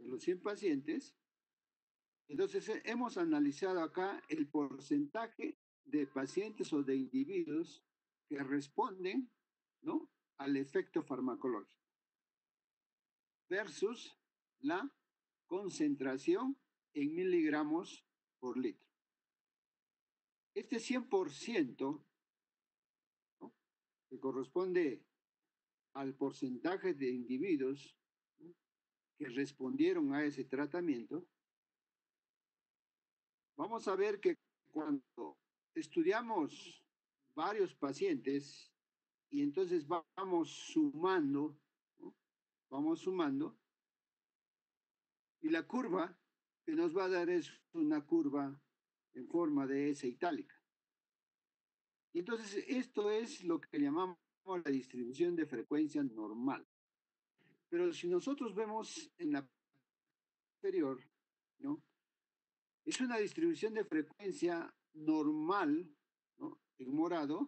de los 100 pacientes. Entonces, hemos analizado acá el porcentaje de pacientes o de individuos que responden, ¿no?, al efecto farmacológico versus la concentración en miligramos por litro. Este 100%, ¿no?, que corresponde al porcentaje de individuos, ¿no?, que respondieron a ese tratamiento, vamos a ver que cuando estudiamos varios pacientes y entonces vamos sumando, ¿no?, vamos sumando, y la curva que nos va a dar es una curva en forma de S itálica. Y entonces esto es lo que llamamos la distribución de frecuencia normal. Pero si nosotros vemos en la anterior, ¿no?, es una distribución de frecuencia normal, ¿no?, en morado.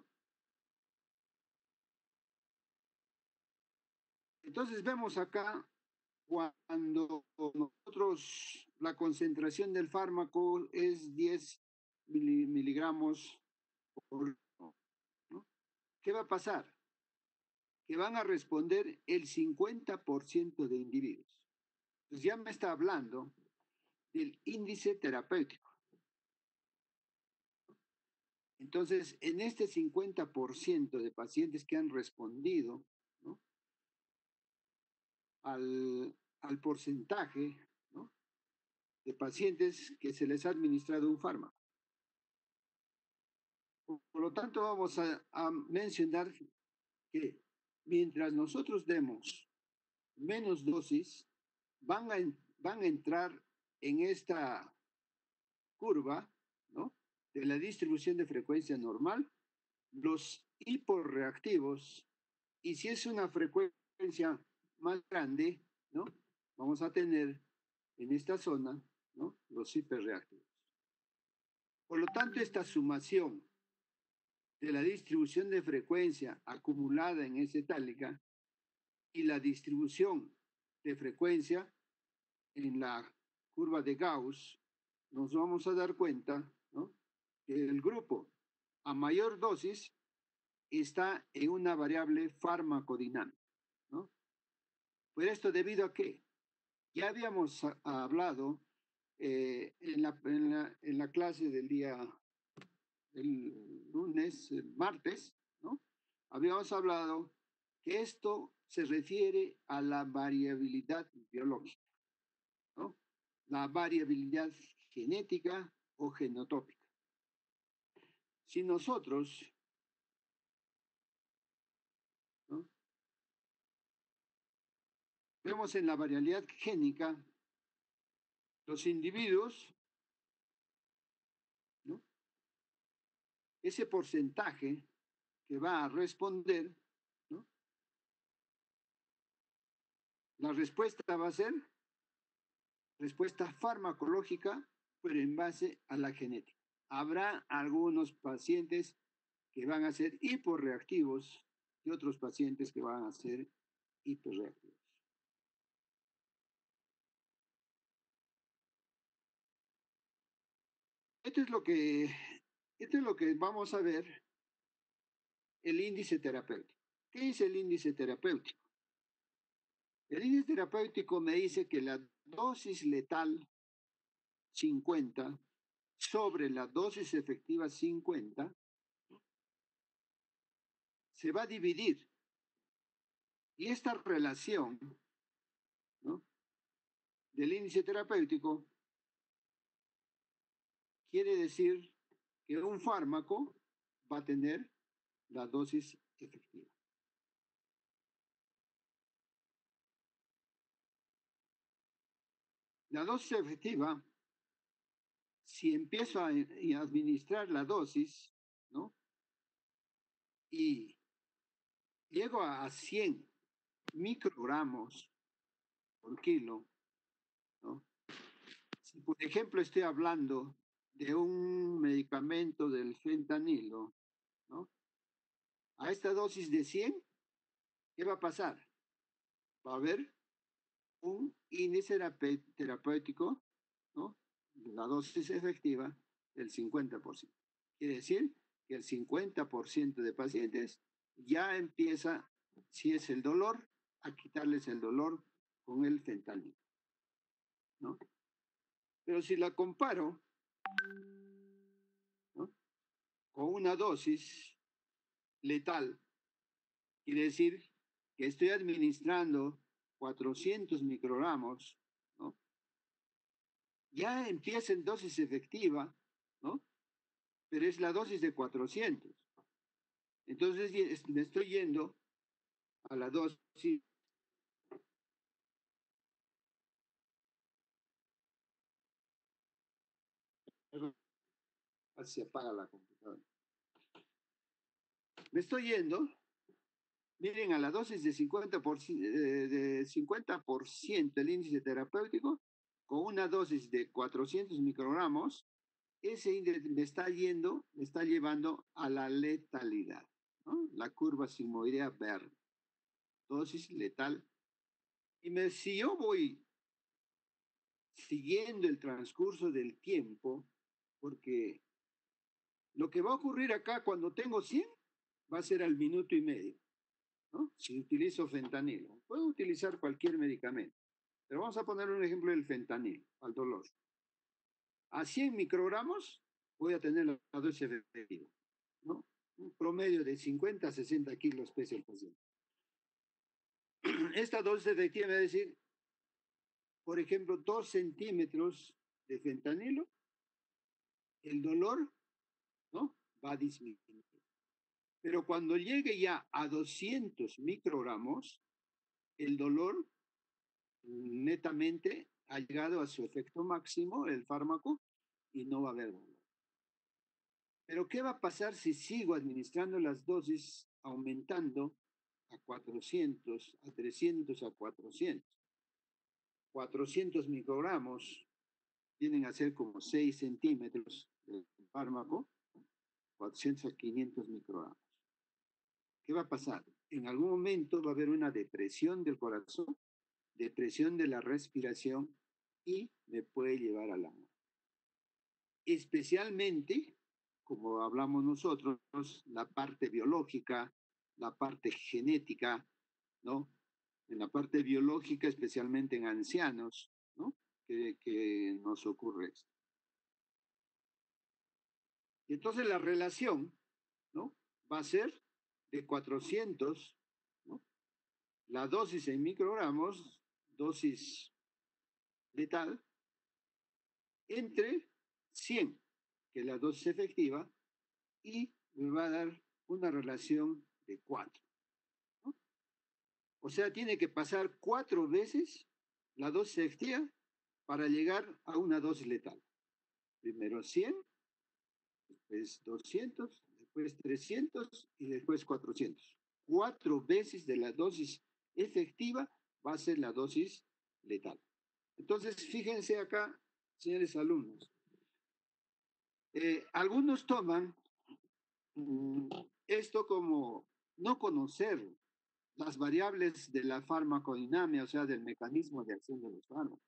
Entonces vemos acá cuando nosotros la concentración del fármaco es 10 miligramos por litro, ¿no? ¿Qué va a pasar? Que van a responder el 50% de individuos. Entonces ya me está hablando del índice terapéutico. Entonces, en este 50% de pacientes que han respondido, ¿no?, al porcentaje, ¿no?, de pacientes que se les ha administrado un fármaco. Por lo tanto, vamos a mencionar que mientras nosotros demos menos dosis, van a entrar en esta curva, ¿no?, de la distribución de frecuencia normal, los hiporreactivos, y si es una frecuencia más grande, ¿no?, vamos a tener en esta zona, ¿no?, los hiperreactivos. Por lo tanto, esta sumación de la distribución de frecuencia acumulada en esa itálica y la distribución de frecuencia en la curva de Gauss, nos vamos a dar cuenta, ¿no?, que el grupo a mayor dosis está en una variable farmacodinámica, ¿no? Pero esto debido a qué? Ya habíamos hablado en la clase del día, el lunes, el martes, ¿no? Habíamos hablado que esto se refiere a la variabilidad biológica, ¿no?, la variabilidad genética o genotópica. Si nosotros, ¿no?, vemos en la variabilidad génica, los individuos, ¿no?, ese porcentaje que va a responder, ¿no?, la respuesta va a ser respuesta farmacológica, pero en base a la genética. Habrá algunos pacientes que van a ser hiporreactivos y otros pacientes que van a ser hiperreactivos. Esto es lo que, esto es lo que vamos a ver, el índice terapéutico. ¿Qué es el índice terapéutico? El índice terapéutico me dice que la dosis letal 50 sobre la dosis efectiva 50 se va a dividir. Y esta relación, ¿no?, del índice terapéutico quiere decir que un fármaco va a tener la dosis efectiva. La dosis efectiva, si empiezo a administrar la dosis, ¿no?, y llego a 100 microgramos por kilo, ¿no? Si, por ejemplo, estoy hablando de un medicamento del fentanilo, ¿no?, a esta dosis de 100, ¿qué va a pasar? Va a haber un índice terapéutico, ¿no? La dosis efectiva del 50%. Quiere decir que el 50% de pacientes ya empieza, si es el dolor, a quitarles el dolor con el fentanilo, ¿no? Pero si la comparo, ¿no?, con una dosis letal, quiere decir que estoy administrando 400 microgramos, ¿no?, ya empieza en dosis efectiva, ¿no? Pero es la dosis de 400. Entonces me estoy yendo a la dosis. Así se apaga la computadora. Me estoy yendo, miren, a la dosis de 50% el índice terapéutico, con una dosis de 400 microgramos, ese índice me está llevando a la letalidad, ¿no? La curva sigmoidea verde, dosis letal. Si yo voy siguiendo el transcurso del tiempo, porque lo que va a ocurrir acá cuando tengo 100 va a ser al minuto y medio, ¿no? Si utilizo fentanilo. Puedo utilizar cualquier medicamento, pero vamos a poner un ejemplo del fentanilo, al dolor. A 100 microgramos voy a tener la dosis efectiva, ¿no? Un promedio de 50 a 60 kilos pesa el paciente. Esta dosis efectiva es decir, por ejemplo, 2 centímetros de fentanilo, el dolor, ¿no?, va a disminuir. Pero cuando llegue ya a 200 microgramos, el dolor netamente ha llegado a su efecto máximo, el fármaco, y no va a haber dolor. Pero ¿qué va a pasar si sigo administrando las dosis aumentando a 400, a 300, a 400? 400 microgramos vienen a ser como 6 centímetros de fármaco, 400 a 500 microgramos. ¿Qué va a pasar? En algún momento va a haber una depresión del corazón, depresión de la respiración y me puede llevar a la muerte. Especialmente, como hablamos nosotros, la parte biológica, la parte genética, ¿no? En la parte biológica, especialmente en ancianos, ¿no?, que nos ocurre esto. Y entonces la relación, ¿no?, va a ser de 400, ¿no?, la dosis en microgramos, dosis letal, entre 100, que es la dosis efectiva, y me va a dar una relación de 4, ¿no? O sea, tiene que pasar 4 veces la dosis efectiva para llegar a una dosis letal. Primero 100, después 200, después 300 y después 400. 4 veces de la dosis efectiva va a ser la dosis letal. Entonces, fíjense acá, señores alumnos, algunos toman esto como no conocer las variables de la farmacodinamia, o sea, del mecanismo de acción de los fármacos.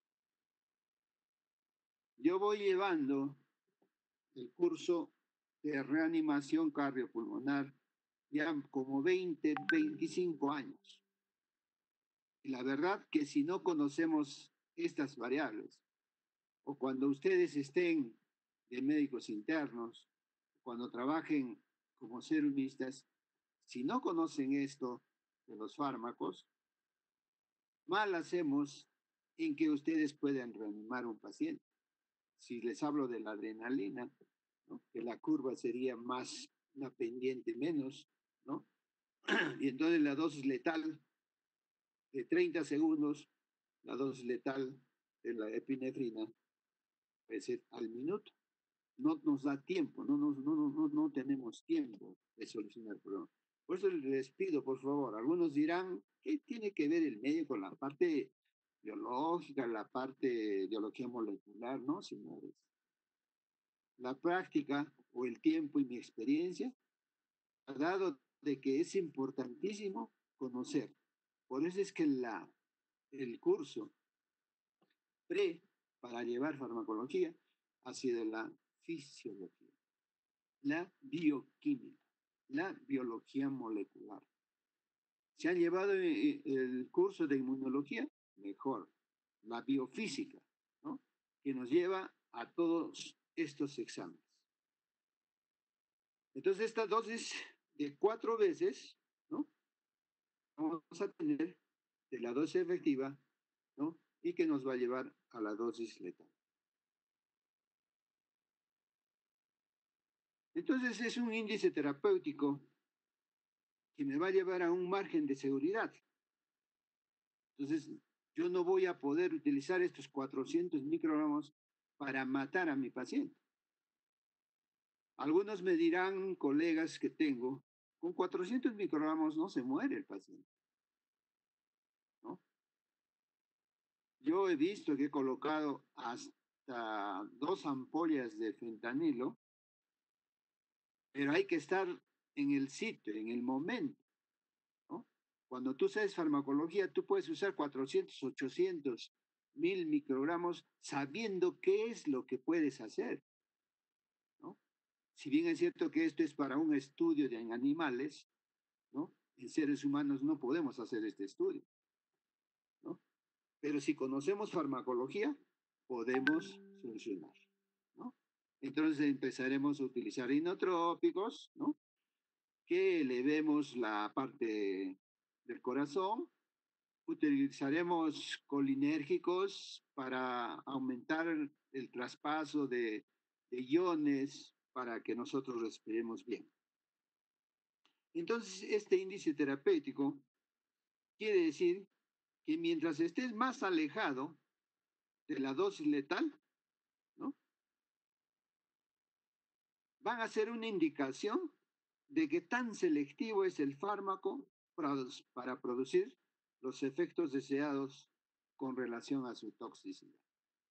Yo voy llevando el curso de reanimación cardiopulmonar ya como 20, 25 años. Y la verdad que si no conocemos estas variables, o cuando ustedes estén de médicos internos, cuando trabajen como serumistas, si no conocen esto de los fármacos, mal hacemos en que ustedes puedan reanimar a un paciente. Si les hablo de la adrenalina, ¿no?, que la curva sería más una pendiente menos, ¿no? Y entonces la dosis letal de 30 segundos, la dosis letal de la epinefrina puede ser al minuto. No nos da tiempo, no tenemos tiempo de solucionar el problema. Por eso les pido, por favor, algunos dirán, ¿qué tiene que ver el medio con la parte biológica, la parte de biología molecular? No, señores. La práctica o el tiempo y mi experiencia ha dado de que es importantísimo conocer. Por eso es que el curso pre para llevar farmacología ha sido la fisiología, la bioquímica, la biología molecular. Si han llevado el curso de inmunología, mejor, la biofísica, ¿no? Que nos lleva a todos estos exámenes. Entonces, esta dosis de 4 veces, ¿no? Vamos a tener de la dosis efectiva, ¿no? Y que nos va a llevar a la dosis letal. Entonces, es un índice terapéutico que me va a llevar a un margen de seguridad. Entonces, yo no voy a poder utilizar estos 400 microgramos para matar a mi paciente. Algunos me dirán, colegas que tengo, con 400 microgramos no se muere el paciente, ¿no? Yo he visto que he colocado hasta 2 ampollas de fentanilo, pero hay que estar en el sitio, en el momento, ¿no? Cuando tú sabes farmacología, tú puedes usar 400, 800, 1000 microgramos sabiendo qué es lo que puedes hacer, ¿no? Si bien es cierto que esto es para un estudio de en animales, ¿no? En seres humanos no podemos hacer este estudio, ¿no? Pero si conocemos farmacología, podemos solucionar, ¿no? Entonces empezaremos a utilizar inotrópicos, ¿no? Que elevemos la parte del corazón. Utilizaremos colinérgicos para aumentar el traspaso de iones para que nosotros respiremos bien. Entonces, este índice terapéutico quiere decir que mientras estés más alejado de la dosis letal, ¿no? Van a ser una indicación de qué tan selectivo es el fármaco para producir los efectos deseados con relación a su toxicidad.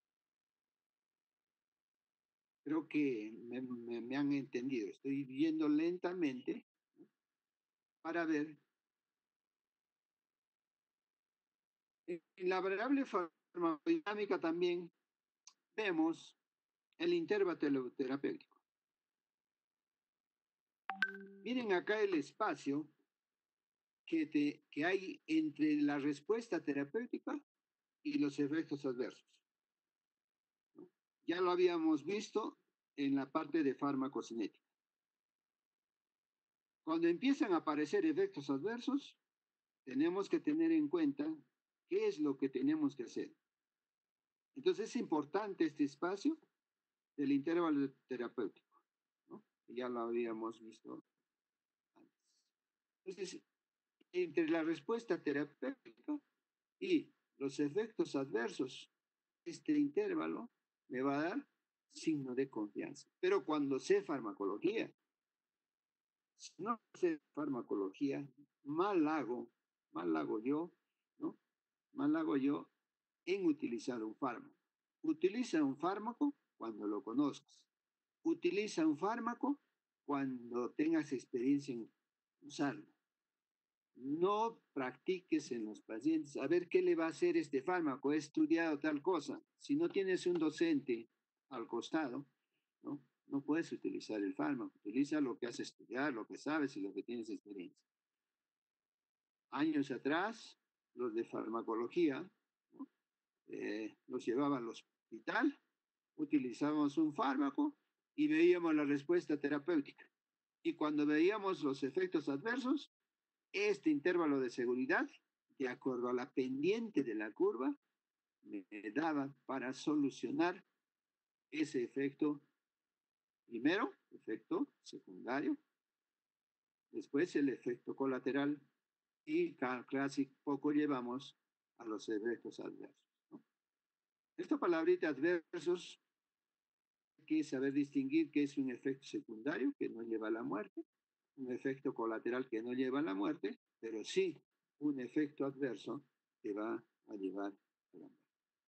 Creo que me han entendido. Estoy viendo lentamente, ¿no? Para ver. En la variable farmacodinámica también vemos el intervalo terapéutico. Miren acá el espacio que hay entre la respuesta terapéutica y los efectos adversos, ¿no? Ya lo habíamos visto en la parte de farmacocinética. Cuando empiezan a aparecer efectos adversos, tenemos que tener en cuenta qué es lo que tenemos que hacer. Entonces es importante este espacio del intervalo terapéutico, ¿no? Ya lo habíamos visto antes. Entonces, entre la respuesta terapéutica y los efectos adversos, este intervalo me va a dar signo de confianza. Pero cuando sé farmacología, si no sé farmacología, mal hago yo, ¿no? Mal hago yo en utilizar un fármaco. Utiliza un fármaco cuando lo conozcas. Utiliza un fármaco cuando tengas experiencia en usarlo. No practiques en los pacientes a ver qué le va a hacer este fármaco. He estudiado tal cosa. Si no tienes un docente al costado, ¿no? No puedes utilizar el fármaco. Utiliza lo que has estudiado, lo que sabes y lo que tienes experiencia. Años atrás, los de farmacología, ¿no? Los llevaban al hospital, utilizábamos un fármaco y veíamos la respuesta terapéutica. Y cuando veíamos los efectos adversos, este intervalo de seguridad, de acuerdo a la pendiente de la curva, me daba para solucionar ese efecto primero, efecto secundario, después el efecto colateral y casi poco llevamos a los efectos adversos, ¿no? Esta palabrita adversos hay que saber distinguir qué es un efecto secundario que no lleva a la muerte, un efecto colateral que no lleva a la muerte, pero sí un efecto adverso que va a llevar a la muerte.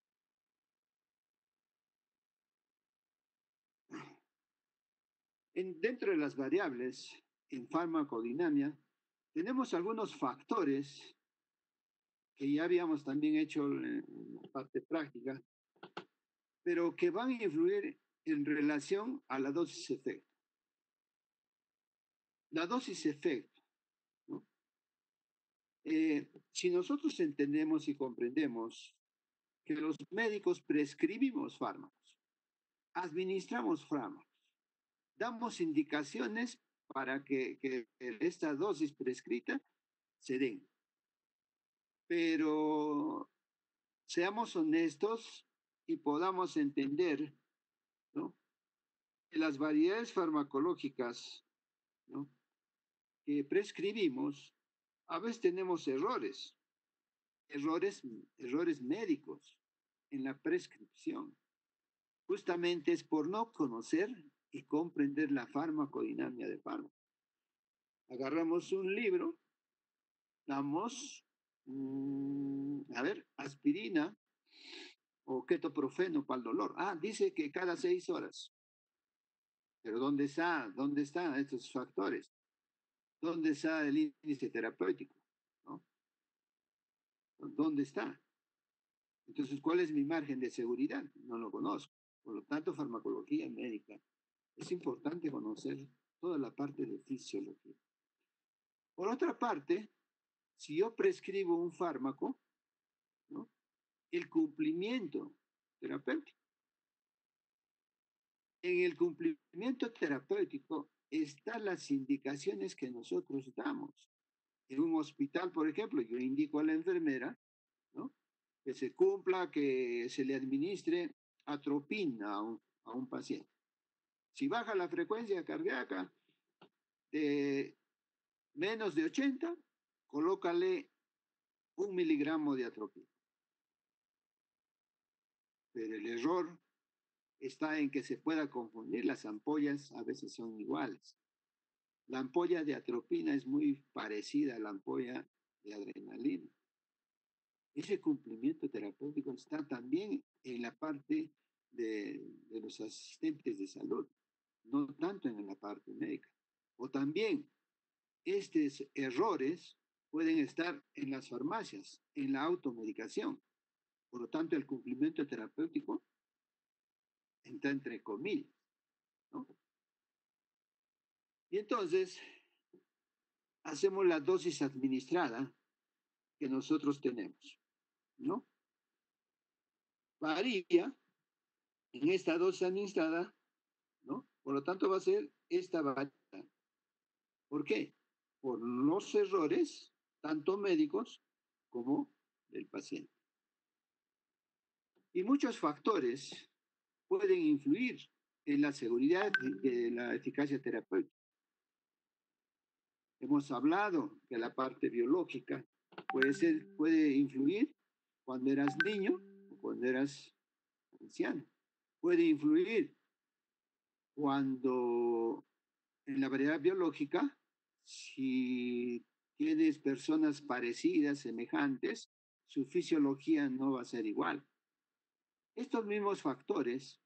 Dentro de las variables en farmacodinamia, tenemos algunos factores que ya habíamos también hecho en la parte práctica, pero que van a influir en relación a la dosis efecto. La dosis efecto, ¿no? Si nosotros entendemos y comprendemos que los médicos prescribimos fármacos, administramos fármacos, damos indicaciones para que esta dosis prescrita se den. Pero seamos honestos y podamos entender, ¿no?, que las variedades farmacológicas, ¿no?, que prescribimos, a veces tenemos errores, errores médicos en la prescripción. Justamente es por no conocer y comprender la farmacodinámica de fármaco. Agarramos un libro, damos, a ver, aspirina o ketoprofeno para el dolor. Ah, dice que cada 6 horas. Pero ¿dónde está? ¿Dónde están estos factores? ¿Dónde está el índice terapéutico? ¿No? ¿Dónde está? Entonces, ¿cuál es mi margen de seguridad? No lo conozco. Por lo tanto, farmacología médica. Es importante conocer toda la parte de fisiología. Por otra parte, si yo prescribo un fármaco, ¿no?, el cumplimiento terapéutico. En el cumplimiento terapéutico están las indicaciones que nosotros damos. En un hospital, por ejemplo, yo indico a la enfermera, ¿no?, que se cumpla, que se le administre atropina a un paciente. Si baja la frecuencia cardíaca de menos de 80, colócale 1 miligramo de atropina. Pero el error está en que se pueda confundir. Las ampollas a veces son iguales. La ampolla de atropina es muy parecida a la ampolla de adrenalina. Ese cumplimiento terapéutico está también en la parte de los asistentes de salud, no tanto en la parte médica. O también estos errores pueden estar en las farmacias, en la automedicación. Por lo tanto, el cumplimiento terapéutico está entre comillas, ¿no? Y entonces hacemos la dosis administrada que nosotros tenemos, ¿no? Varía en esta dosis administrada, ¿no? Por lo tanto, va a ser esta variedad. ¿Por qué? Por los errores, tanto médicos como del paciente. Y muchos factores pueden influir en la seguridad de la eficacia terapéutica. Hemos hablado que la parte biológica puede influir cuando eras niño o cuando eras anciano. Puede influir cuando en la variedad biológica, si tienes personas parecidas, semejantes, su fisiología no va a ser igual. Estos mismos factores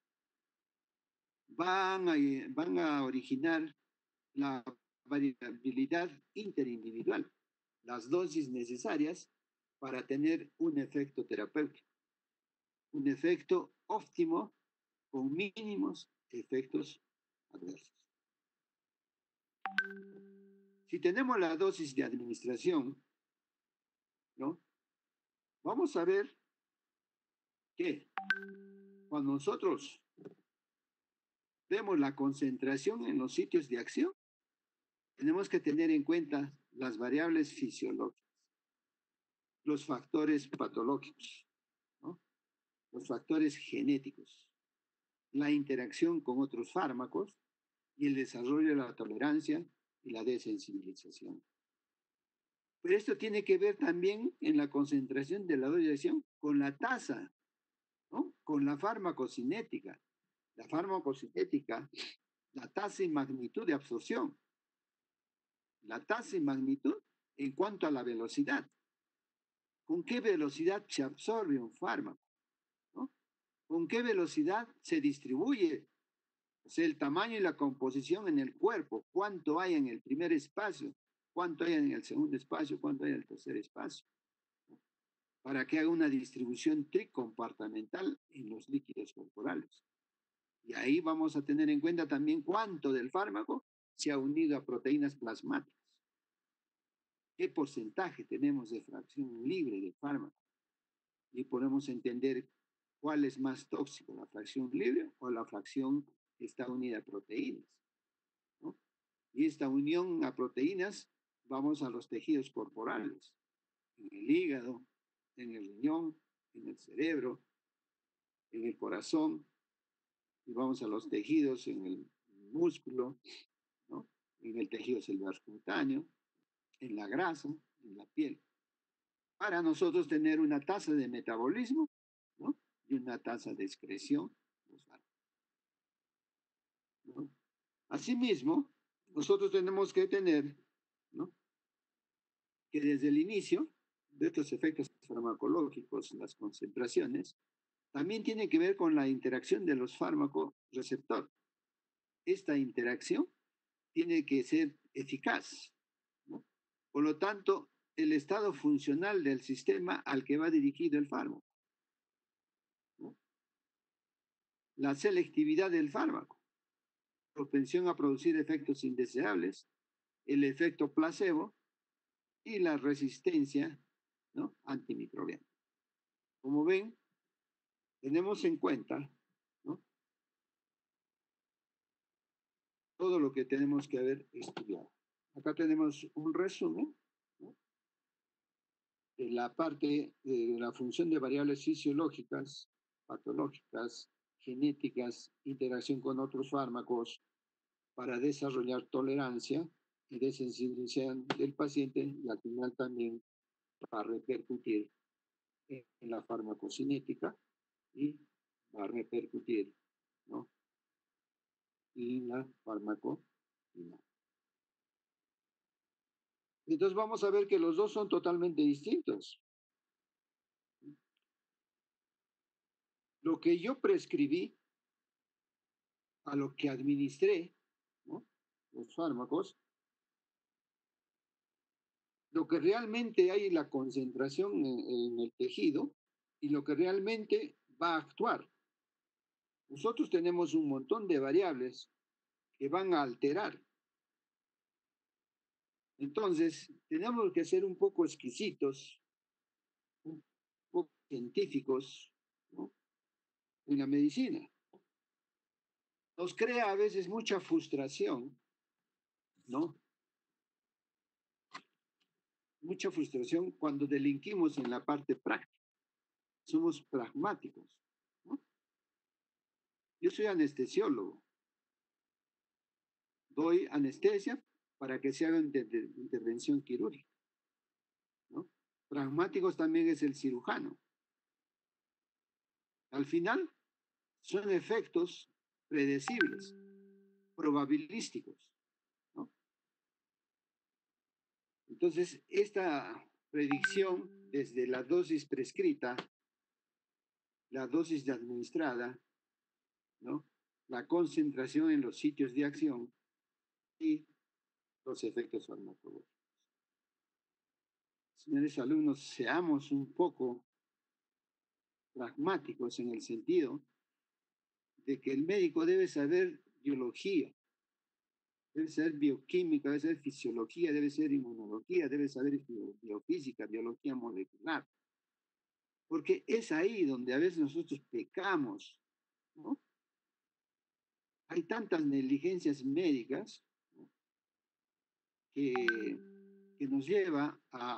van a originar la variabilidad interindividual, las dosis necesarias para tener un efecto terapéutico, un efecto óptimo con mínimos efectos adversos. Si tenemos la dosis de administración, ¿no?, vamos a ver que cuando nosotros vemos la concentración en los sitios de acción, tenemos que tener en cuenta las variables fisiológicas, los factores patológicos, ¿no?, los factores genéticos, la interacción con otros fármacos y el desarrollo de la tolerancia y la desensibilización. Pero esto tiene que ver también en la concentración de la dosis de acción con la tasa, ¿no?, con la farmacocinética. La farmacocinética, la tasa y magnitud de absorción, la tasa y magnitud en cuanto a la velocidad. ¿Con qué velocidad se absorbe un fármaco? ¿No? ¿Con qué velocidad se distribuye? O sea, el tamaño y la composición en el cuerpo, cuánto hay en el primer espacio, cuánto hay en el segundo espacio, cuánto hay en el tercer espacio. para que haga una distribución tricompartamental en los líquidos corporales. Y ahí vamos a tener en cuenta también cuánto del fármaco se ha unido a proteínas plasmáticas. ¿Qué porcentaje tenemos de fracción libre de fármaco? Y podemos entender cuál es más tóxico, la fracción libre o la fracción que está unida a proteínas, ¿no? Y esta unión a proteínas, vamos a los tejidos corporales, en el hígado, en el riñón, en el cerebro, en el corazón, y vamos a los tejidos en el músculo, ¿no? En el tejido celular cutáneo, en la grasa, en la piel, para nosotros tener una tasa de metabolismo, ¿no? Y una tasa de excreción, ¿no? Asimismo, nosotros tenemos que tener, ¿no? Que desde el inicio de estos efectos farmacológicos, las concentraciones, también tiene que ver con la interacción de los fármacos receptor. Esta interacción tiene que ser eficaz, ¿no? Por lo tanto, el estado funcional del sistema al que va dirigido el fármaco, ¿no? La selectividad del fármaco, propensión a producir efectos indeseables, el efecto placebo y la resistencia, ¿no? Antimicrobiana. Como ven, tenemos en cuenta, ¿no? Todo lo que tenemos que haber estudiado. Acá tenemos un resumen, ¿no? De la parte de la función de variables fisiológicas, patológicas, genéticas, interacción con otros fármacos para desarrollar tolerancia y desensibilización del paciente y al final también va a repercutir en la farmacocinética y va a repercutir, ¿no? En la farmacopina. Entonces vamos a ver que los dos son totalmente distintos. Lo que yo prescribí a lo que administré, ¿no? Los fármacos, lo que realmente hay en la concentración en el tejido y lo que realmente va a actuar. Nosotros tenemos un montón de variables que van a alterar. Entonces, tenemos que ser un poco exquisitos, un poco científicos, ¿no? En la medicina. Nos crea a veces mucha frustración, ¿no? Mucha frustración cuando delinquimos en la parte práctica. Somos pragmáticos, ¿no? Yo soy anestesiólogo, doy anestesia para que se haga intervención quirúrgica, ¿no? Pragmáticos también es el cirujano. Al final, son efectos predecibles, probabilísticos, ¿no? Entonces, esta predicción desde la dosis prescrita, la dosis administrada, ¿no? La concentración en los sitios de acción y los efectos farmacológicos. Señores alumnos, seamos un poco pragmáticos en el sentido de que el médico debe saber biología, debe saber bioquímica, debe saber fisiología, debe saber inmunología, debe saber biofísica, biología molecular, porque es ahí donde a veces nosotros pecamos, ¿no? Hay tantas negligencias médicas, ¿no? que, que nos lleva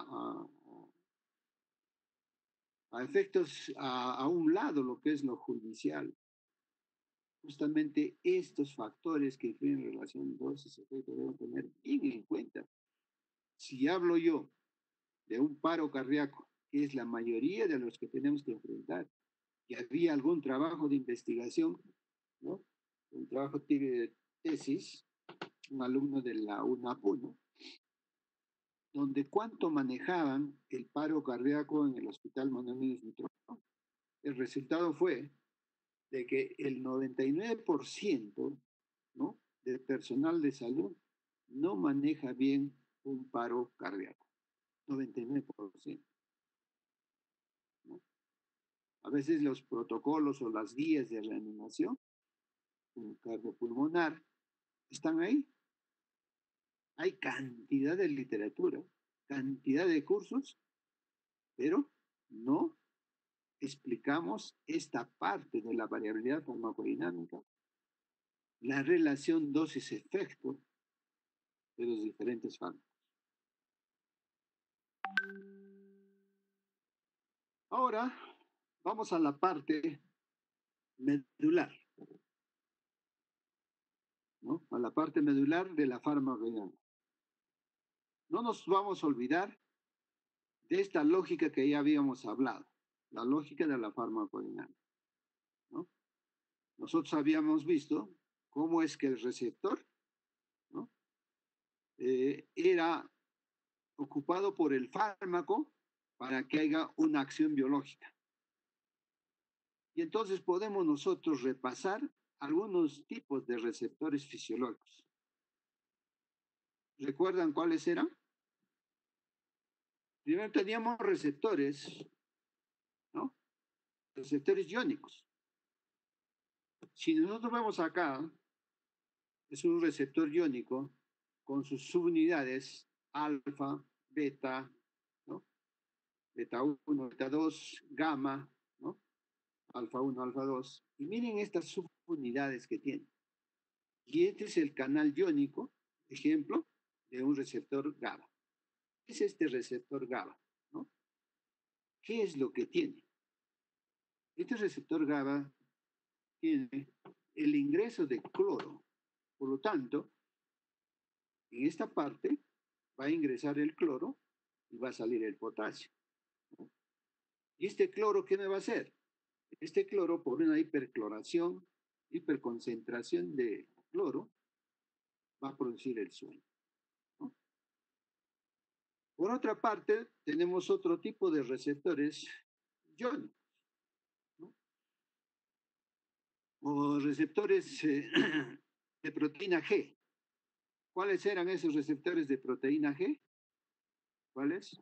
a efectos a un lado lo que es lo judicial. Justamente estos factores que influyen en relación a dosis efectos deben tener bien en cuenta. Si hablo yo de un paro cardíaco, que es la mayoría de los que tenemos que enfrentar, y había algún trabajo de investigación, ¿no? Un trabajo de tesis, un alumno de la UNAPUNO, donde cuánto manejaban el paro cardíaco en el Hospital Manuel Mitrón. El resultado fue de que el 99%, ¿no? Del personal de salud no maneja bien un paro cardíaco. 99%. A veces los protocolos o las guías de reanimación cardiopulmonar están ahí. Hay cantidad de literatura, cantidad de cursos, pero no explicamos esta parte de la variabilidad farmacodinámica, la relación dosis-efecto de los diferentes fármacos. Ahora vamos a la parte medular, ¿no? A la parte medular de la farmacodinámica. No nos vamos a olvidar de esta lógica que ya habíamos hablado, la lógica de la farmacodinámica, ¿no? Nosotros habíamos visto cómo es que el receptor, ¿no? Era ocupado por el fármaco para que haya una acción biológica. Y entonces podemos nosotros repasar algunos tipos de receptores fisiológicos. ¿Recuerdan cuáles eran? Primero teníamos receptores, ¿no? Receptores iónicos. Si nosotros vemos acá, es un receptor iónico con sus subunidades alfa, beta, ¿no? Beta 1, beta 2, gamma, ¿no? Alfa 1, alfa 2. Y miren estas subunidades que tiene. Y este es el canal iónico, ejemplo, de un receptor GABA. ¿Qué es este receptor GABA? ¿No? ¿Qué es lo que tiene? Este receptor GABA tiene el ingreso de cloro. Por lo tanto, en esta parte va a ingresar el cloro y va a salir el potasio. ¿Y este cloro qué me va a hacer? Este cloro, por una hipercloración, hiperconcentración de cloro, va a producir el sueño, ¿no? Por otra parte, tenemos otro tipo de receptores iónicos, ¿no? O receptores de proteína G. ¿Cuáles eran esos receptores de proteína G? ¿Cuáles?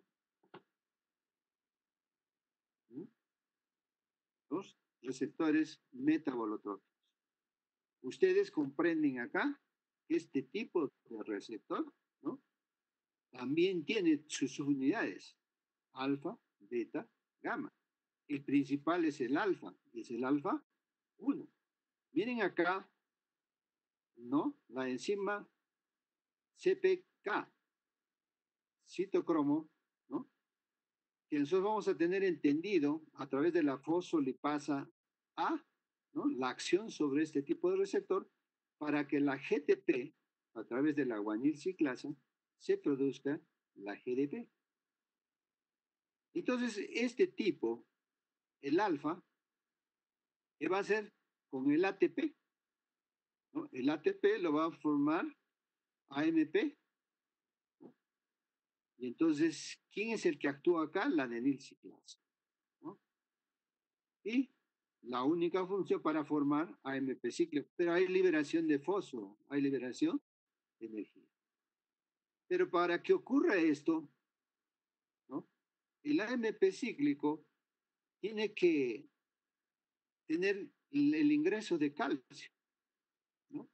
¿Mm? Los receptores metabolotróficos. Ustedes comprenden acá que este tipo de receptor, ¿no? También tiene sus unidades, alfa, beta, gamma. El principal es el alfa, y es el alfa 1. Miren acá, ¿no? La enzima CPK, citocromo, ¿no? Que nosotros vamos a tener entendido a través de la fosfolipasa A, ¿no? La acción sobre este tipo de receptor para que la GTP, a través de la guanil ciclasa, se produzca la GDP. Entonces, este tipo, el alfa, ¿qué va a hacer con el ATP? ¿No? El ATP lo va a formar AMP. Y entonces, ¿quién es el que actúa acá? La adenilciclasa, ¿no? Y la única función para formar AMP cíclico. Pero hay liberación de fósforo, hay liberación de energía. Pero para que ocurra esto, ¿no? El AMP cíclico tiene que tener el ingreso de calcio, ¿no?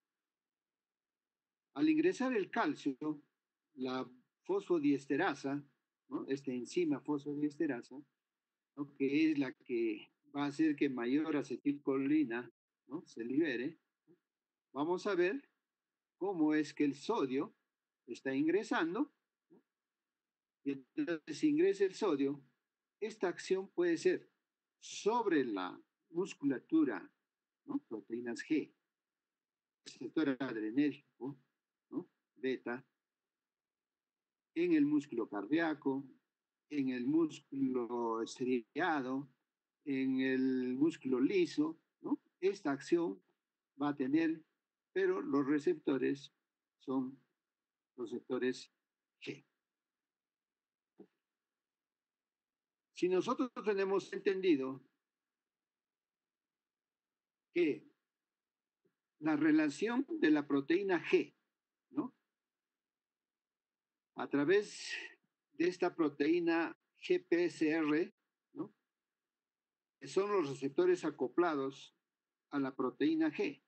Al ingresar el calcio, la fosfodiesterasa, ¿no? Esta enzima fosfodiesterasa, ¿no? Que es la que va a hacer que mayor acetilcolina, ¿no? Se libere. Vamos a ver cómo es que el sodio está ingresando, ¿no? Y entonces si ingresa el sodio, esta acción puede ser sobre la musculatura, ¿no? Proteínas G, receptor adrenérgico, ¿no? Beta, en el músculo cardíaco, en el músculo estriado, en el músculo liso, ¿no? Esta acción va a tener, pero los receptores son receptores G. Si nosotros tenemos entendido que la relación de la proteína G, ¿no? A través de esta proteína GPSR, ¿no? son los receptores acoplados a la proteína G.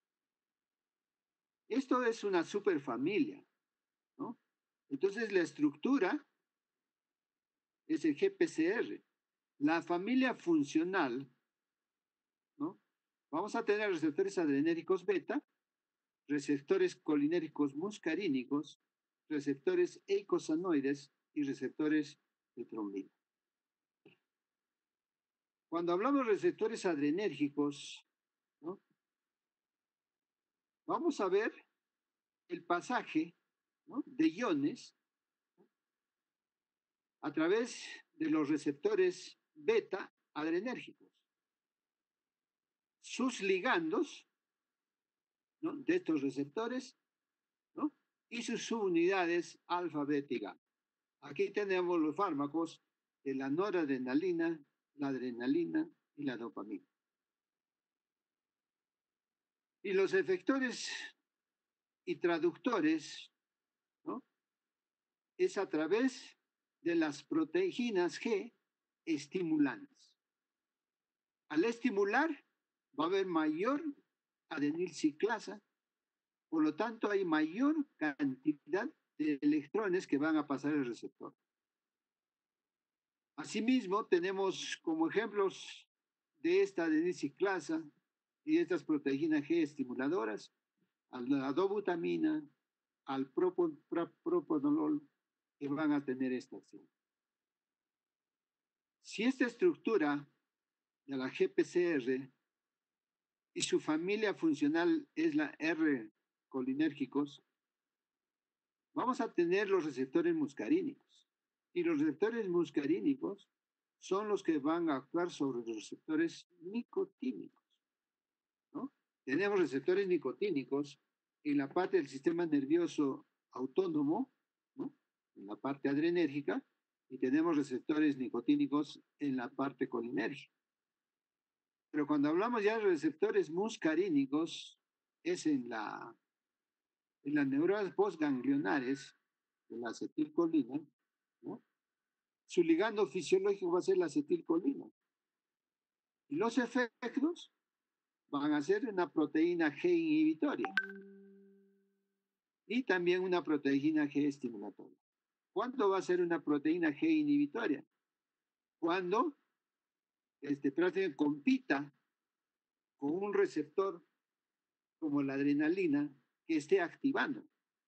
Esto es una superfamilia, ¿no? Entonces la estructura es el GPCR. La familia funcional, ¿no? Vamos a tener receptores adrenérgicos beta, receptores colinérgicos muscarínicos, receptores eicosanoides y receptores de trombina. Cuando hablamos de receptores adrenérgicos, ¿no? Vamos a ver el pasaje, ¿no?, de iones a través de los receptores beta adrenérgicos. Sus ligandos, ¿no?, de estos receptores, ¿no?, y sus subunidades alfa, beta y gamma. Aquí tenemos los fármacos de la noradrenalina, la adrenalina y la dopamina. Y los efectores y traductores, ¿no?, es a través de las proteínas G estimulantes. Al estimular va a haber mayor adenilciclasa, por lo tanto hay mayor cantidad de electrones que van a pasar el receptor. Asimismo, tenemos como ejemplos de esta adenilciclasa y de estas proteínas G estimuladoras a la dobutamina, al propanolol, que van a tener esta acción. Si esta estructura de la GPCR y su familia funcional es la R colinérgicos, vamos a tener los receptores muscarínicos. Y los receptores muscarínicos son los que van a actuar sobre los receptores nicotínicos, ¿no? Tenemos receptores nicotínicos en la parte del sistema nervioso autónomo, ¿no?, en la parte adrenérgica, y tenemos receptores nicotínicos en la parte colinérgica. Pero cuando hablamos ya de receptores muscarínicos, es en las neuronas postganglionares de la acetilcolina, ¿no? Su ligando fisiológico va a ser la acetilcolina. Y los efectos van a ser una proteína G inhibitoria y también una proteína G estimulatoria. ¿Cuándo va a ser una proteína G inhibitoria? Cuando prácticamente compita con un receptor como la adrenalina que esté activando.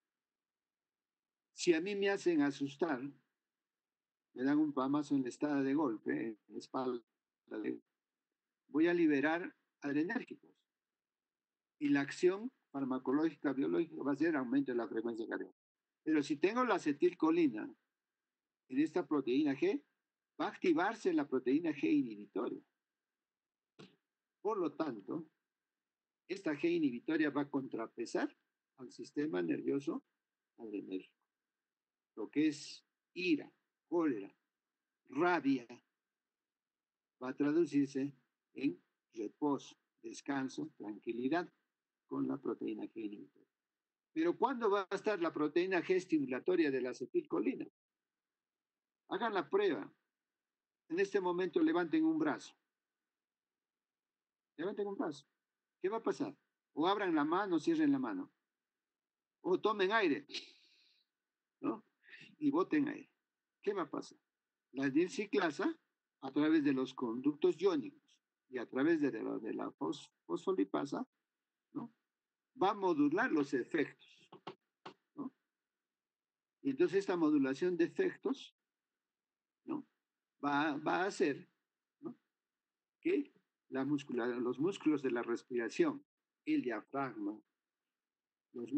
Si a mí me hacen asustar, me dan un pamazo en la estada de golpe, en la espalda, voy a liberar adrenérgicos. Y la acción farmacológica, biológica, va a ser aumento de la frecuencia cardíaca. Pero si tengo la acetilcolina en esta proteína G, va a activarse la proteína G inhibitoria. Por lo tanto, esta G inhibitoria va a contrapesar al sistema nervioso adrenérgico. Lo que es ira, cólera, rabia, va a traducirse en reposo, descanso, tranquilidad con la proteína G inhibitoria. Pero ¿cuándo va a estar la proteína G estimulatoria de la acetilcolina? Hagan la prueba. En este momento levanten un brazo. Levanten un brazo. ¿Qué va a pasar? O abran la mano, cierren la mano. O tomen aire, ¿no?, y boten aire. ¿Qué va a pasar? La dinciclasa, a través de los conductos iónicos y a través de la fosfolipasa, ¿no?, va a modular los efectos, ¿no? Y entonces esta modulación de efectos, ¿no?, va a hacer, ¿no?, que los músculos de la respiración, el diafragma, los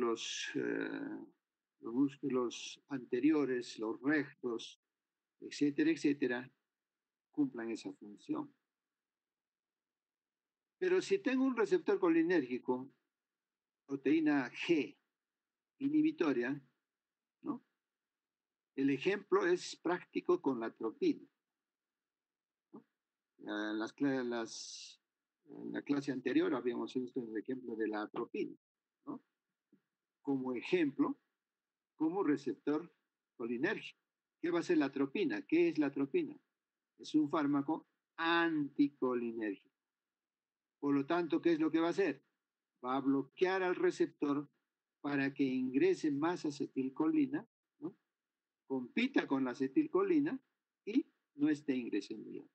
músculos anteriores, los rectos, etcétera, etcétera, cumplan esa función. Pero si tengo un receptor colinérgico, proteína G inhibitoria, ¿no?, el ejemplo es práctico con la atropina, ¿no? En la clase anterior habíamos visto el ejemplo de la atropina, ¿no?, como ejemplo, como receptor colinérgico. ¿Qué va a ser la atropina? ¿Qué es la atropina? Es un fármaco anticolinérgico. Por lo tanto, ¿qué es lo que va a hacer? Va a bloquear al receptor para que ingrese más acetilcolina, ¿no? Compita con la acetilcolina y no esté ingresando iones.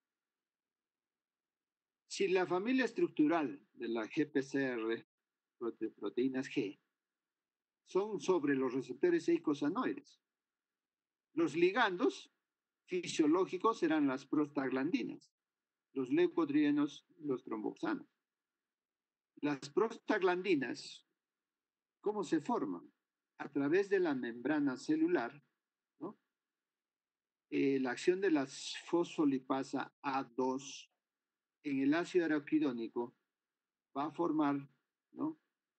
Si la familia estructural de la GPCR, proteínas G, son sobre los receptores eicosanoides, los ligandos fisiológicos serán las prostaglandinas, los leucotrienos, los tromboxanos. Las prostaglandinas, ¿cómo se forman? A través de la membrana celular, ¿no? La acción de la fosfolipasa A2 en el ácido araquidónico va a formar, ¿no?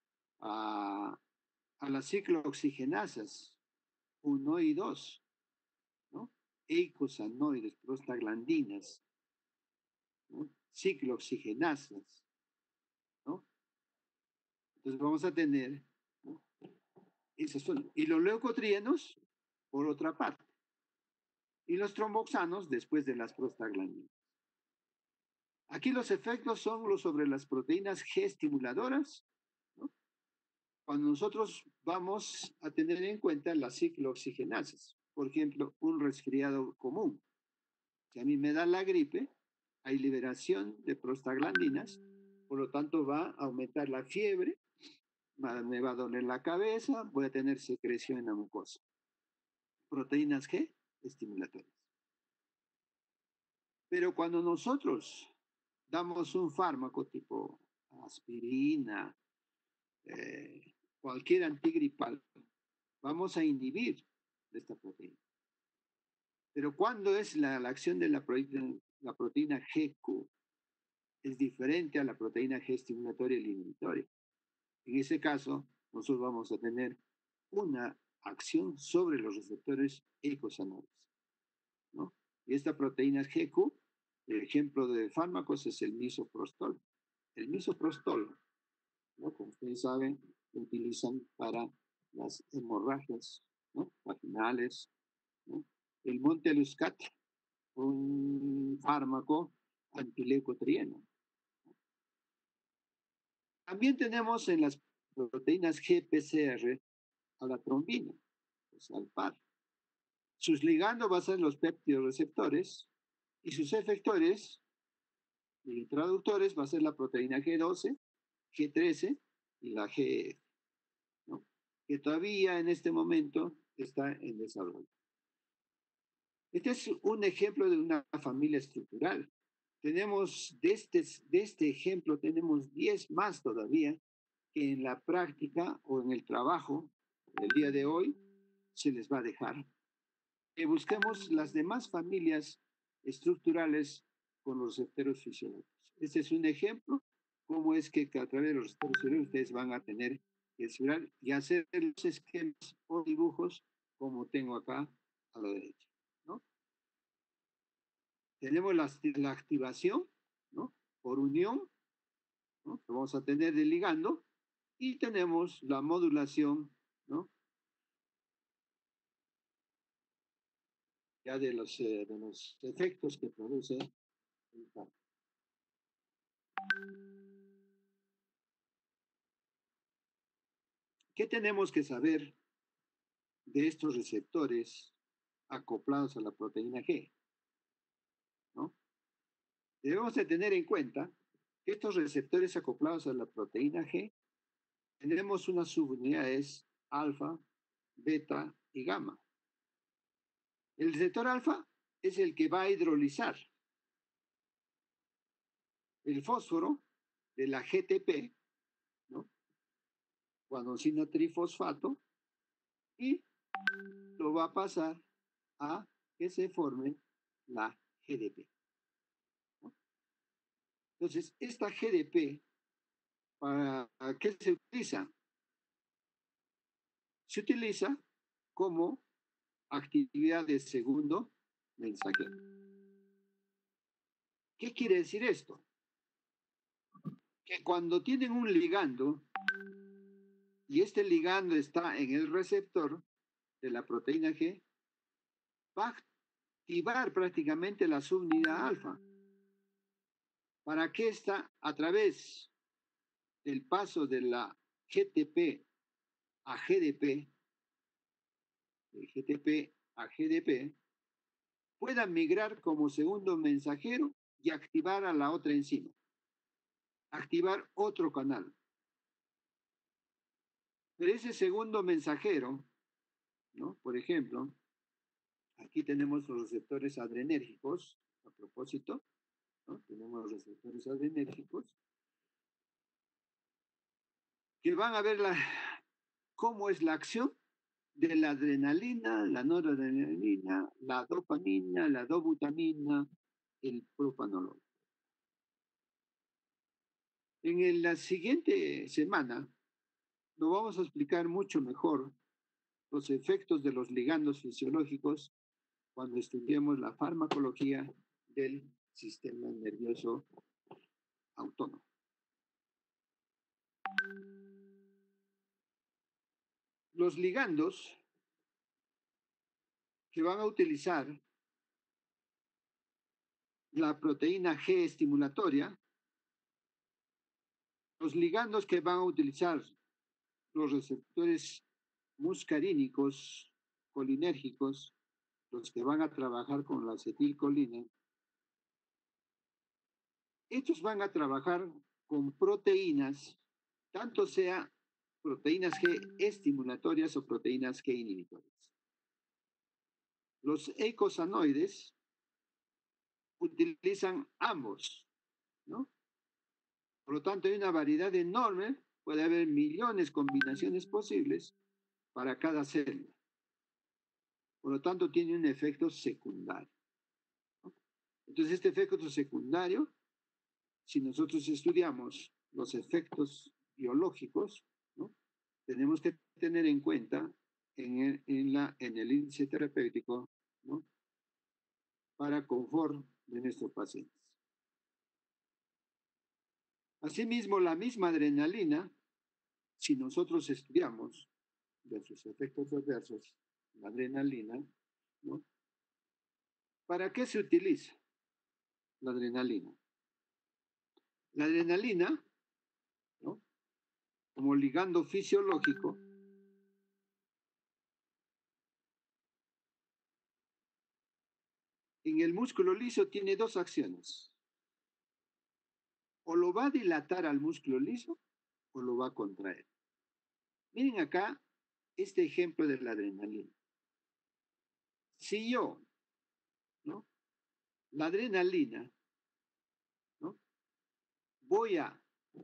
a las ciclooxigenasas 1 y 2, ¿no? Eicosanoides, prostaglandinas, ¿no? Ciclooxigenasas, ¿no? Entonces vamos a tener, ¿no? Esas son. Y los leucotrienos, por otra parte. Y los tromboxanos después de las prostaglandinas. Aquí los efectos son los sobre las proteínas G estimuladoras, ¿no? Cuando nosotros vamos a tener en cuenta las ciclooxigenasas, por ejemplo, un resfriado común. Si a mí me da la gripe, hay liberación de prostaglandinas, por lo tanto va a aumentar la fiebre, me va a doler la cabeza, voy a tener secreción en la mucosa. Proteínas G estimulatorias. Pero cuando nosotros damos un fármaco tipo aspirina, cualquier antigripal, vamos a inhibir esta proteína. Pero cuando es la acción de la proteína GQ, es diferente a la proteína G estimulatoria y inhibitoria. En ese caso, nosotros vamos a tener una acción sobre los receptores eicosanoides, ¿no? Y esta proteína GQ, el ejemplo de fármacos es el misoprostol. El misoprostol, ¿no? Como ustedes saben, lo utilizan para las hemorragias, ¿no? Vaginales, ¿no? El monteluzcat, un fármaco antileucotrieno. También tenemos en las proteínas GPCR a la trombina, pues al par. Sus ligandos van a ser los péptidoreceptores y sus efectores y traductores va a ser la proteína G12, G13 y la GF, ¿no? Que todavía en este momento está en desarrollo. Este es un ejemplo de una familia estructural. Tenemos de este ejemplo, tenemos 10 más todavía que en la práctica o en el trabajo del día de hoy se les va a dejar. Que busquemos las demás familias estructurales con los receptores fisiológicos. Este es un ejemplo, cómo es que a través de los receptores fisiológicos ustedes van a tener que estudiar y hacer los esquemas o dibujos como tengo acá a la derecha, ¿no? Tenemos la activación, ¿no? Por unión, ¿no? Que vamos a tener del ligando, y tenemos la modulación, ¿no? Ya de los efectos que produce el fármaco. ¿Qué tenemos que saber de estos receptores acoplados a la proteína G? ¿No? Debemos de tener en cuenta que estos receptores acoplados a la proteína G tenemos unas subunidades alfa, beta y gamma. El receptor alfa es el que va a hidrolizar el fósforo de la GTP, ¿no? Guanosina trifosfato, y lo va a pasar a que se forme la GDP, ¿no? Entonces, esta GDP, ¿para qué se utiliza? Se utiliza como actividad de segundo mensajero. ¿Qué quiere decir esto? Que cuando tienen un ligando y este ligando está en el receptor de la proteína G, va a activar prácticamente la subunidad alfa. para que esta, a través del paso de la GTP a GDP, de GTP a GDP, pueda migrar como segundo mensajero y activar a la otra enzima, activar otro canal. Pero ese segundo mensajero, ¿no? Por ejemplo, aquí tenemos los receptores adrenérgicos, a propósito, ¿no? Tenemos los receptores adrenérgicos que van a ver cómo es la acción de la adrenalina, la noradrenalina, la dopamina, la dobutamina, el propanolol. En la siguiente semana lo vamos a explicar mucho mejor los efectos de los ligandos fisiológicos cuando estudiemos la farmacología del sistema nervioso autónomo. Los ligandos que van a utilizar la proteína G estimulatoria, los ligandos que van a utilizar los receptores muscarínicos, colinérgicos, los que van a trabajar con la acetilcolina, estos van a trabajar con proteínas, tanto sea proteínas G estimulatorias o proteínas G inhibitorias. Los eicosanoides utilizan ambos, ¿no? Por lo tanto, hay una variedad enorme, puede haber millones de combinaciones posibles para cada célula. Por lo tanto, tiene un efecto secundario, ¿no? Entonces, este efecto secundario, si nosotros estudiamos los efectos biológicos, ¿no? Tenemos que tener en cuenta en el índice terapéutico, ¿no? Para confort de nuestros pacientes. Asimismo, la misma adrenalina, si nosotros estudiamos de sus efectos adversos, la adrenalina, ¿no? ¿Para qué se utiliza la adrenalina? La adrenalina, ¿no? Como ligando fisiológico, en el músculo liso tiene dos acciones. O lo va a dilatar al músculo liso o lo va a contraer. Miren acá este ejemplo de la adrenalina. Si yo, ¿no? La adrenalina, ¿no? Voy a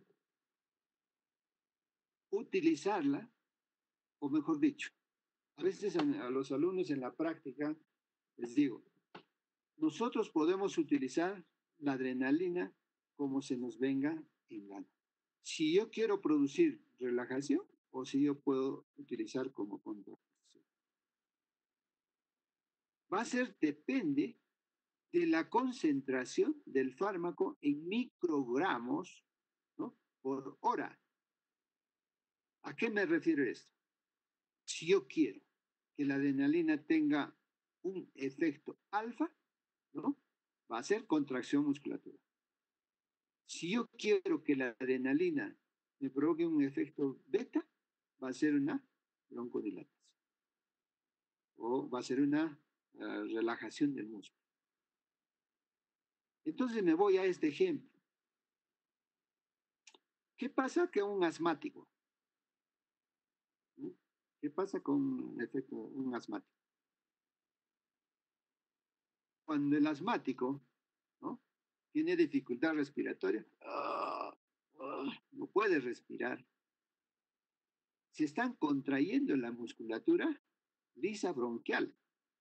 utilizarla, o mejor dicho, a veces a los alumnos en la práctica les digo, nosotros podemos utilizar la adrenalina como se nos venga en gana. Si yo quiero producir relajación o si yo puedo utilizar como contracción. Va a ser, depende de la concentración del fármaco en microgramos, ¿no? Por hora. ¿A qué me refiero esto? Si yo quiero que la adrenalina tenga un efecto alfa, ¿no? Va a ser contracción musculatura. Si yo quiero que la adrenalina me provoque un efecto beta, va a ser una broncodilatación o va a ser una relajación del músculo. Entonces me voy a este ejemplo. ¿Qué pasa con un asmático? ¿Mm? ¿Qué pasa con un asmático? Cuando el asmático, ¿no? Tiene dificultad respiratoria, no puede respirar. Se están contrayendo la musculatura lisa bronquial.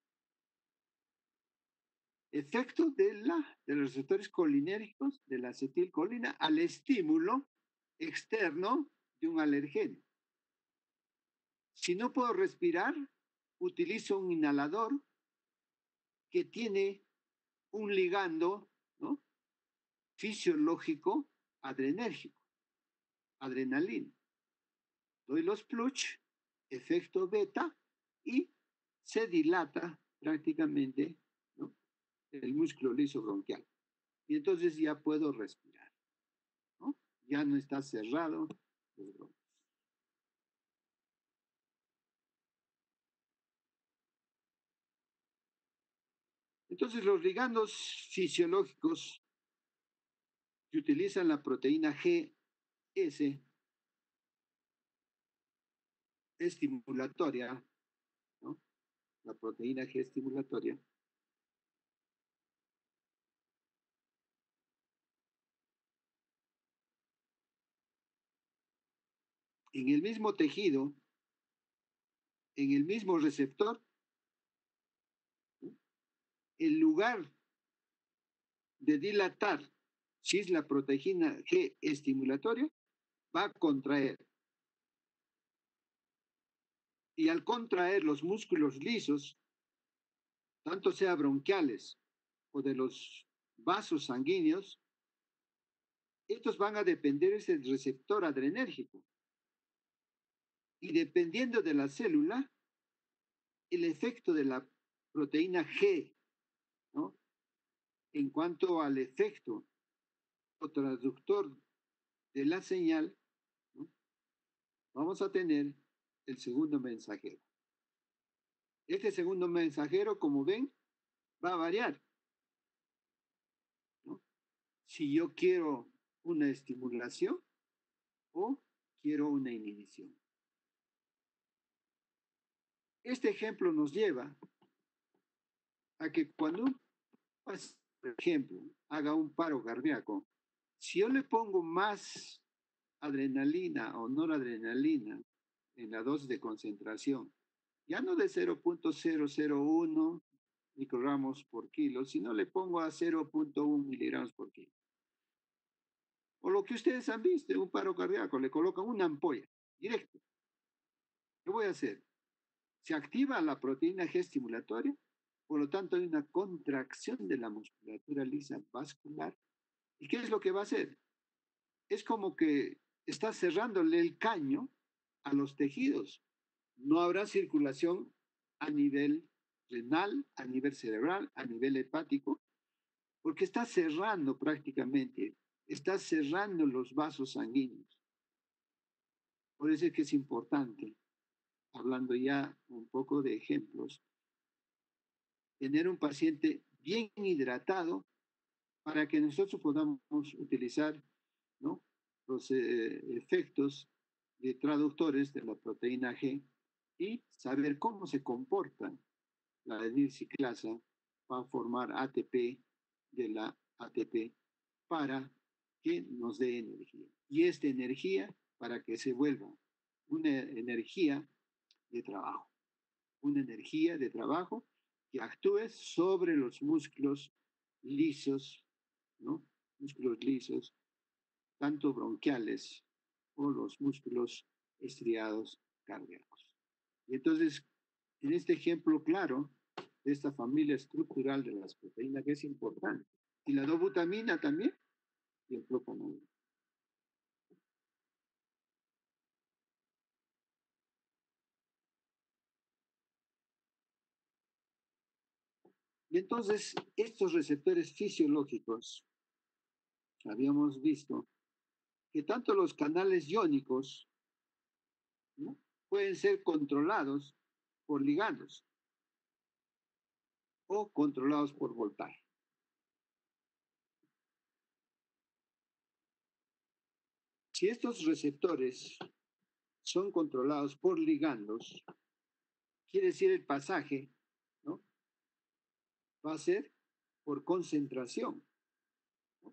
Efecto de los receptores colinérgicos de la acetilcolina al estímulo externo de un alergeno. Si no puedo respirar, utilizo un inhalador que tiene un ligando, ¿no? Fisiológico adrenérgico, adrenalina. Doy los plush, efecto beta, y se dilata prácticamente, ¿no? El músculo liso bronquial. y entonces ya puedo respirar, ¿no? Ya no está cerrado los bronquios. Entonces los ligandos fisiológicos que utilizan la proteína GS estimulatoria, ¿no? La proteína G estimulatoria, en el mismo tejido, en el mismo receptor, ¿no? En lugar de dilatar, si es la proteína G estimulatoria, va a contraer. Y al contraer los músculos lisos, tanto sea bronquiales o de los vasos sanguíneos, estos van a depender del receptor adrenérgico. Y dependiendo de la célula, el efecto de la proteína G, ¿no? En cuanto al efecto o traductor de la señal, ¿no? Vamos a tener el segundo mensajero. Este segundo mensajero, como ven, va a variar, ¿no? Si yo quiero una estimulación o quiero una inhibición. Este ejemplo nos lleva a que cuando un paciente, por ejemplo, haga un paro cardíaco, si yo le pongo más adrenalina o noradrenalina en la dosis de concentración, ya no de 0.001 microgramos por kilo, sino le pongo a 0.1 miligramos por kilo. O lo que ustedes han visto, un paro cardíaco, le colocan una ampolla directo. ¿Qué voy a hacer? Se activa la proteína G estimulatoria, por lo tanto hay una contracción de la musculatura lisa vascular. ¿Y qué es lo que va a hacer? Es como que está cerrándole el caño a los tejidos. No habrá circulación a nivel renal, a nivel cerebral, a nivel hepático, porque está cerrando prácticamente, está cerrando los vasos sanguíneos. Por eso es que es importante, hablando ya un poco de ejemplos, tener un paciente bien hidratado para que nosotros podamos utilizar, ¿no? Los efectos de traductores de la proteína G y saber cómo se comporta la adenilciclasa para formar ATP de la ATP para que nos dé energía. Y esta energía para que se vuelva una energía de trabajo, una energía de trabajo que actúe sobre los músculos lisos, ¿no? Músculos lisos, tanto bronquiales o los músculos estriados cardíacos. Y entonces, en este ejemplo claro de esta familia estructural de las proteínas, que es importante, y la dobutamina también, y el propanoidina. Y entonces, estos receptores fisiológicos, habíamos visto que tanto los canales iónicos, ¿no? Pueden ser controlados por ligandos o controlados por voltaje. Si estos receptores son controlados por ligandos, quiere decir el pasaje, ¿no? Va a ser por concentración, ¿no?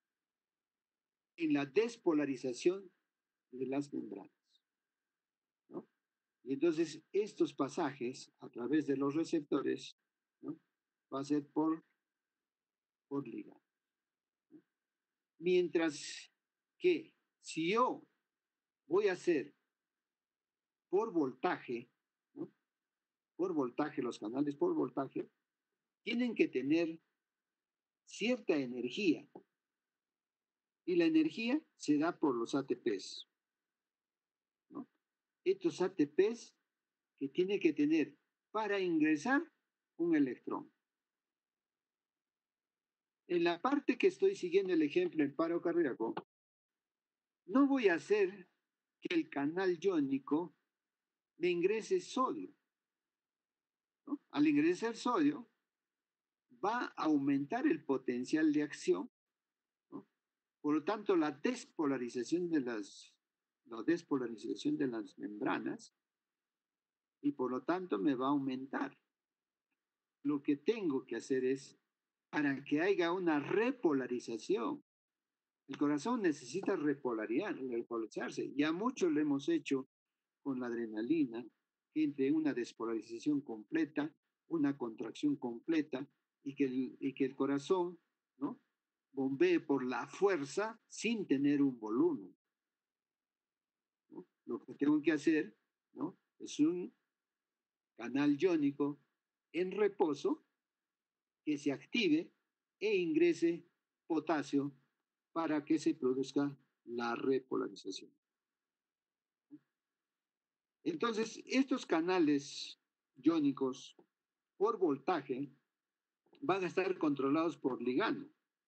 En la despolarización de las membranas, ¿no? Y entonces estos pasajes a través de los receptores, ¿no? Va a ser por ligando. ¿No? Mientras que si yo voy a hacer por voltaje, ¿no? Por voltaje, los canales por voltaje, tienen que tener cierta energía. Y la energía se da por los ATPs, ¿no? Estos ATPs que tiene que tener para ingresar un electrón. En la parte que estoy siguiendo el ejemplo en paro cardíaco, no voy a hacer que el canal iónico me ingrese sodio, ¿no? Al ingresar sodio, va a aumentar el potencial de acción, ¿no? Por lo tanto, la despolarización de las membranas, y por lo tanto me va a aumentar. Lo que tengo que hacer es, para que haya una repolarización, el corazón necesita repolarizarse. Ya mucho lo hemos hecho con la adrenalina, que entre una despolarización completa, una contracción completa, y que el corazón, ¿no?, bombee por la fuerza sin tener un volumen, ¿no? Lo que tengo que hacer, ¿no?, es un canal iónico en reposo que se active e ingrese potasio para que se produzca la repolarización. Entonces, estos canales iónicos por voltaje van a estar controlados por ligando.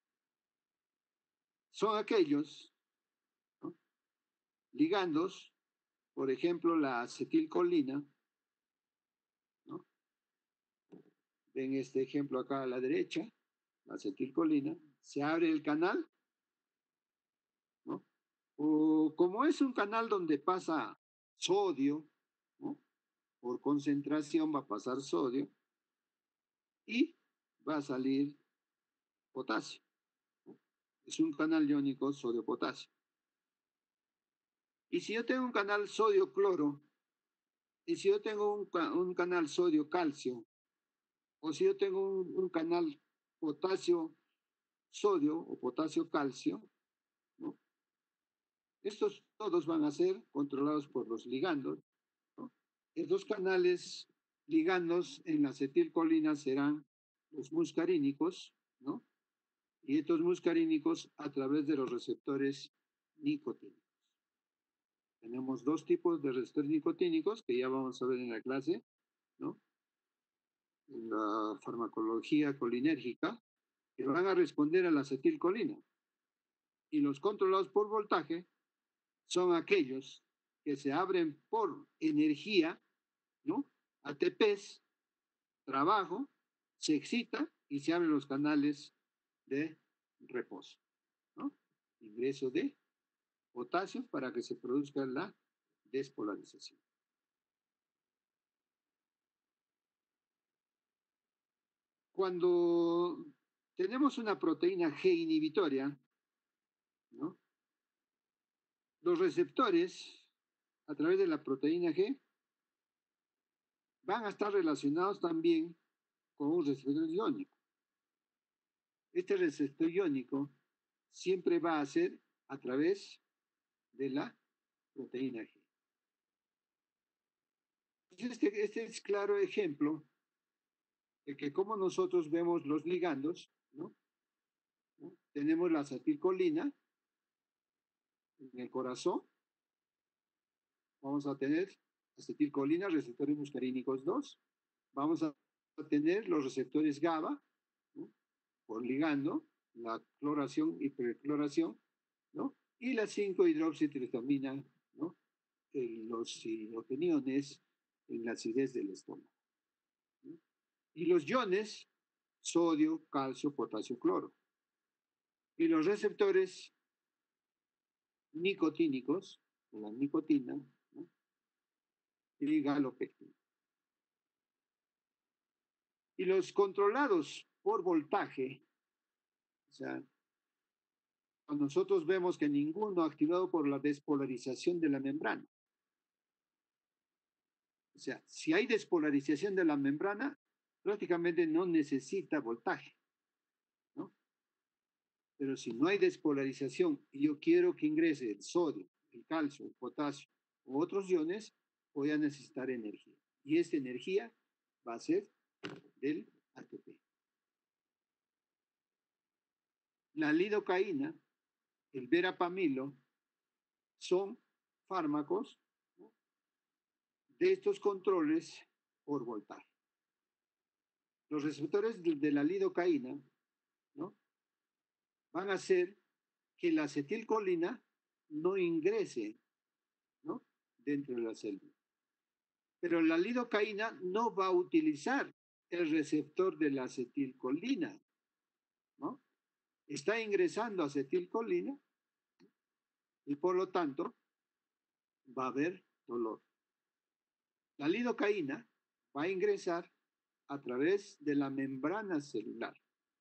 Son aquellos, ¿no?, ligandos, por ejemplo, la acetilcolina, ¿no? Ven este ejemplo acá a la derecha, la acetilcolina, se abre el canal, ¿no? O como es un canal donde pasa sodio, ¿no?, por concentración va a pasar sodio y va a salir potasio, ¿no? Es un canal iónico sodio-potasio. Y si yo tengo un canal sodio-cloro, y si yo tengo un canal sodio-calcio, o si yo tengo un canal potasio-sodio o potasio-calcio, ¿no?, estos todos van a ser controlados por los ligandos, ¿no? Estos canales ligandos en la acetilcolina serán los muscarínicos, ¿no? Y estos muscarínicos a través de los receptores nicotínicos. Tenemos dos tipos de receptores nicotínicos que ya vamos a ver en la clase, ¿no?, en la farmacología colinérgica, que van a responder a la acetilcolina. Y los controlados por voltaje son aquellos que se abren por energía, ¿no?, ATPs, trabajo, se excita y se abren los canales de reposo, ¿no? Ingreso de potasio para que se produzca la despolarización. Cuando tenemos una proteína G inhibitoria, ¿no?, los receptores a través de la proteína G van a estar relacionados también con un receptor iónico. Este receptor iónico siempre va a ser a través de la proteína G. Este es claro ejemplo de que como nosotros vemos los ligandos, ¿no?, ¿no? Tenemos la acetilcolina en el corazón, vamos a tener acetilcolina, receptores muscarínicos 2, vamos a tener los receptores GABA, ¿no?, por ligando, la cloración y precloración, ¿no?, y la 5-hidroxitriptamina, ¿no?, los silogeniones en la acidez del estómago, ¿no? Y los iones, sodio, calcio, potasio, cloro. Y los receptores nicotínicos, la nicotina, ¿no?, y galopectina. Y los controlados por voltaje, o sea, nosotros vemos que ninguno activado por la despolarización de la membrana. O sea, si hay despolarización de la membrana, prácticamente no necesita voltaje, ¿no? Pero si no hay despolarización y yo quiero que ingrese el sodio, el calcio, el potasio u otros iones, voy a necesitar energía. Y esta energía va a ser del ATP. La lidocaína, el verapamilo, son fármacos, ¿no?, de estos controles por voltaje. Los receptores de la lidocaína, ¿no?, van a hacer que la acetilcolina no ingrese, ¿no?, dentro de la célula. Pero la lidocaína no va a utilizar el receptor de la acetilcolina, ¿no? Está ingresando acetilcolina y por lo tanto va a haber dolor. La lidocaína va a ingresar a través de la membrana celular,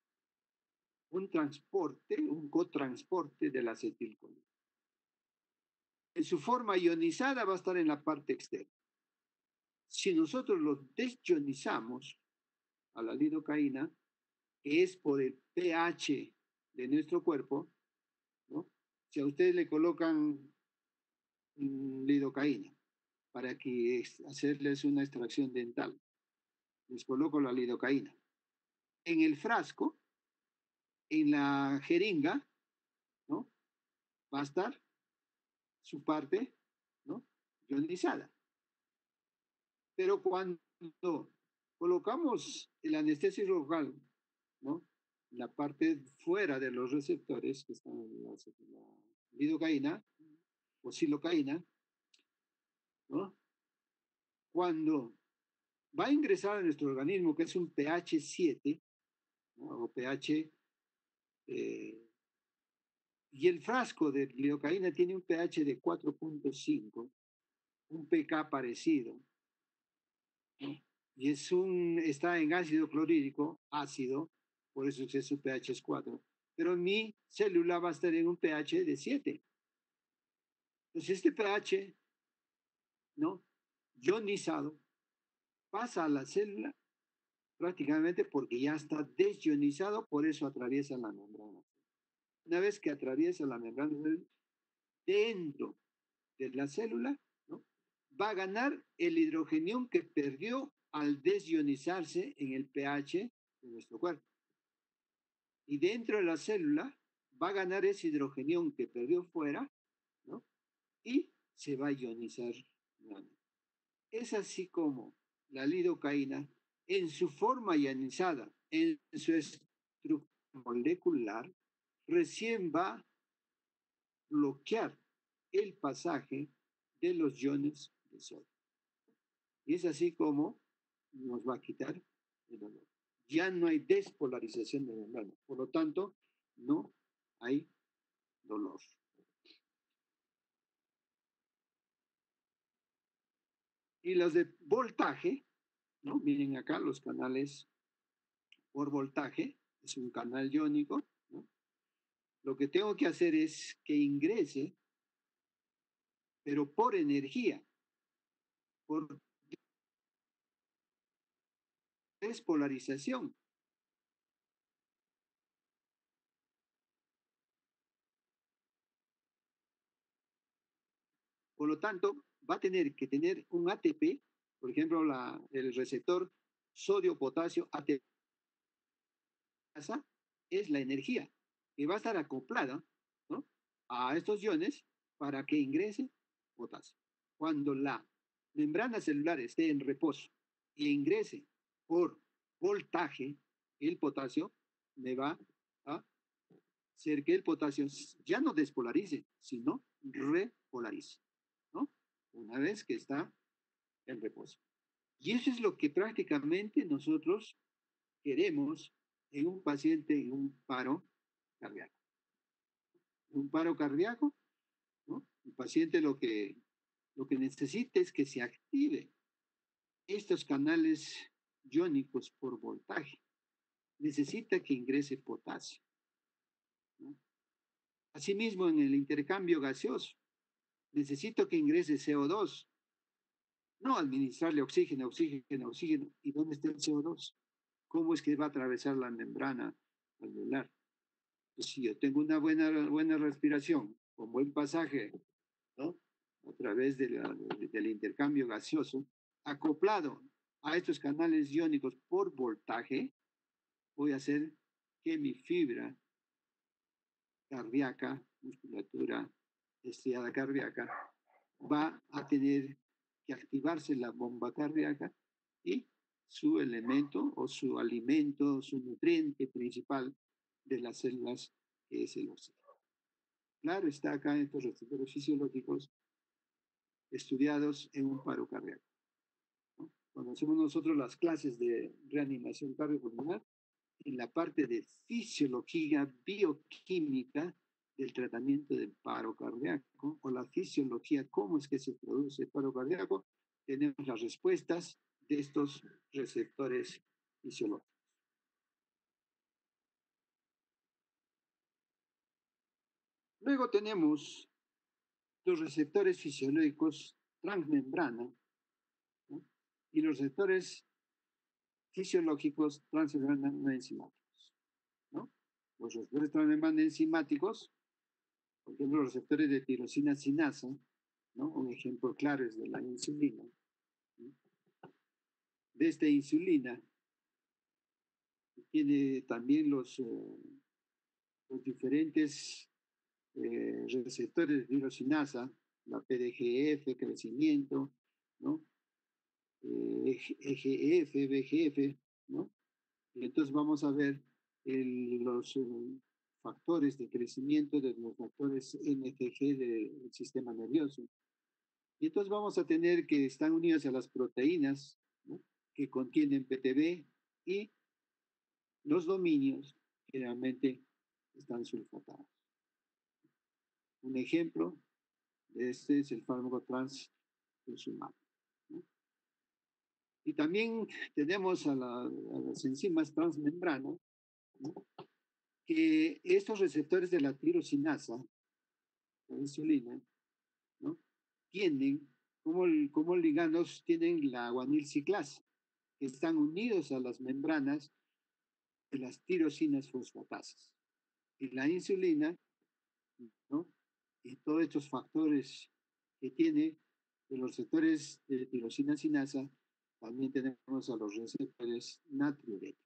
un cotransporte de la acetilcolina. En su forma ionizada va a estar en la parte externa. Si nosotros lo desionizamos a la lidocaína, que es por el pH de nuestro cuerpo, ¿no? Si a ustedes le colocan lidocaína para que hacerles una extracción dental, les coloco la lidocaína. En el frasco, en la jeringa, ¿no?, va a estar su parte, ¿no?, ionizada. Pero cuando colocamos el anestesia local, ¿no?, la parte fuera de los receptores que están en la lidocaína o silocaína, ¿no?, cuando va a ingresar a nuestro organismo, que es un pH 7, ¿no?, o pH, y el frasco de lidocaína tiene un pH de 4.5, un pK parecido, ¿no?, y está en ácido clorhídrico, ácido, por eso es su pH es 4, pero mi célula va a estar en un pH de 7. Entonces este pH, ¿no?, ionizado, pasa a la célula prácticamente porque ya está desionizado, por eso atraviesa la membrana. Una vez que atraviesa la membrana dentro de la célula, ¿no?, va a ganar el hidrogenión que perdió al desionizarse en el pH de nuestro cuerpo. Y dentro de la célula va a ganar ese hidrogenión que perdió fuera, ¿no?, y se va a ionizar nuevamente. Es así como la lidocaína, en su forma ionizada, en su estructura molecular, recién va a bloquear el pasaje de los iones de sodio. Y es así como nos va a quitar el dolor. Ya no hay despolarización de membrana, por lo tanto, no hay dolor. Y los de voltaje, ¿no? Miren acá los canales por voltaje, es un canal iónico, ¿no? Lo que tengo que hacer es que ingrese, pero por energía, por despolarización. Por lo tanto, va a tener que tener un ATP, por ejemplo, el receptor sodio-potasio ATP es la energía que va a estar acoplada, ¿no?, a estos iones para que ingrese potasio. Cuando la membrana celular esté en reposo e ingrese por voltaje el potasio, me va a hacer que el potasio ya no despolarice, sino repolarice, ¿no?, una vez que está en reposo. Y eso es lo que prácticamente nosotros queremos en un paciente en un paro cardíaco. En un paro cardíaco, ¿no?, el paciente lo que necesita es que se active estos canales iónicos por voltaje. Necesita que ingrese potasio, ¿no? Asimismo, en el intercambio gaseoso, necesito que ingrese CO2, no administrarle oxígeno, oxígeno, oxígeno. ¿Y dónde está el CO2? ¿Cómo es que va a atravesar la membrana alveolar? Pues si yo tengo una buena respiración, con buen pasaje, ¿no?, a través del intercambio gaseoso, acoplado a estos canales iónicos por voltaje, voy a hacer que mi fibra cardíaca, musculatura estriada cardíaca, va a tener que activarse la bomba cardíaca y su elemento o su alimento, su nutriente principal de las células que es el oxígeno. Claro, está acá en estos receptores fisiológicos estudiados en un paro cardíaco, ¿no? Cuando hacemos nosotros las clases de reanimación cardiopulmonar, en la parte de fisiología bioquímica del tratamiento del paro cardíaco o la fisiología, cómo es que se produce el paro cardíaco, tenemos las respuestas de estos receptores fisiológicos. Luego tenemos los receptores fisiológicos transmembrana, ¿no? Y los receptores fisiológicos transmembrana no enzimáticos, ¿no? Los receptores transmembrana enzimáticos, por ejemplo, los receptores de tirosina sinasa, ¿no? Un ejemplo claro es de la insulina, ¿no? De esta insulina tiene también los diferentes receptores de tirosinasa, la PDGF, crecimiento, ¿no? EGF, BGF, ¿no? Y entonces vamos a ver los factores de crecimiento de los factores NTG del sistema nervioso. Y entonces vamos a tener que están unidos a las proteínas, ¿no? Que contienen PTB y los dominios generalmente están sulfatados. Un ejemplo de este es el fármaco trastuzumab, ¿no? Y también tenemos a las enzimas transmembrana, ¿no? Que estos receptores de la tirosinasa, la insulina, ¿no? Tienen, como ligandos, tienen la guanilciclasa, que están unidos a las membranas de las tirosinas fosfatasas. Y la insulina, ¿no? Y todos estos factores que tiene de los receptores de tirosina sinasa, también tenemos a los receptores natriuréticos.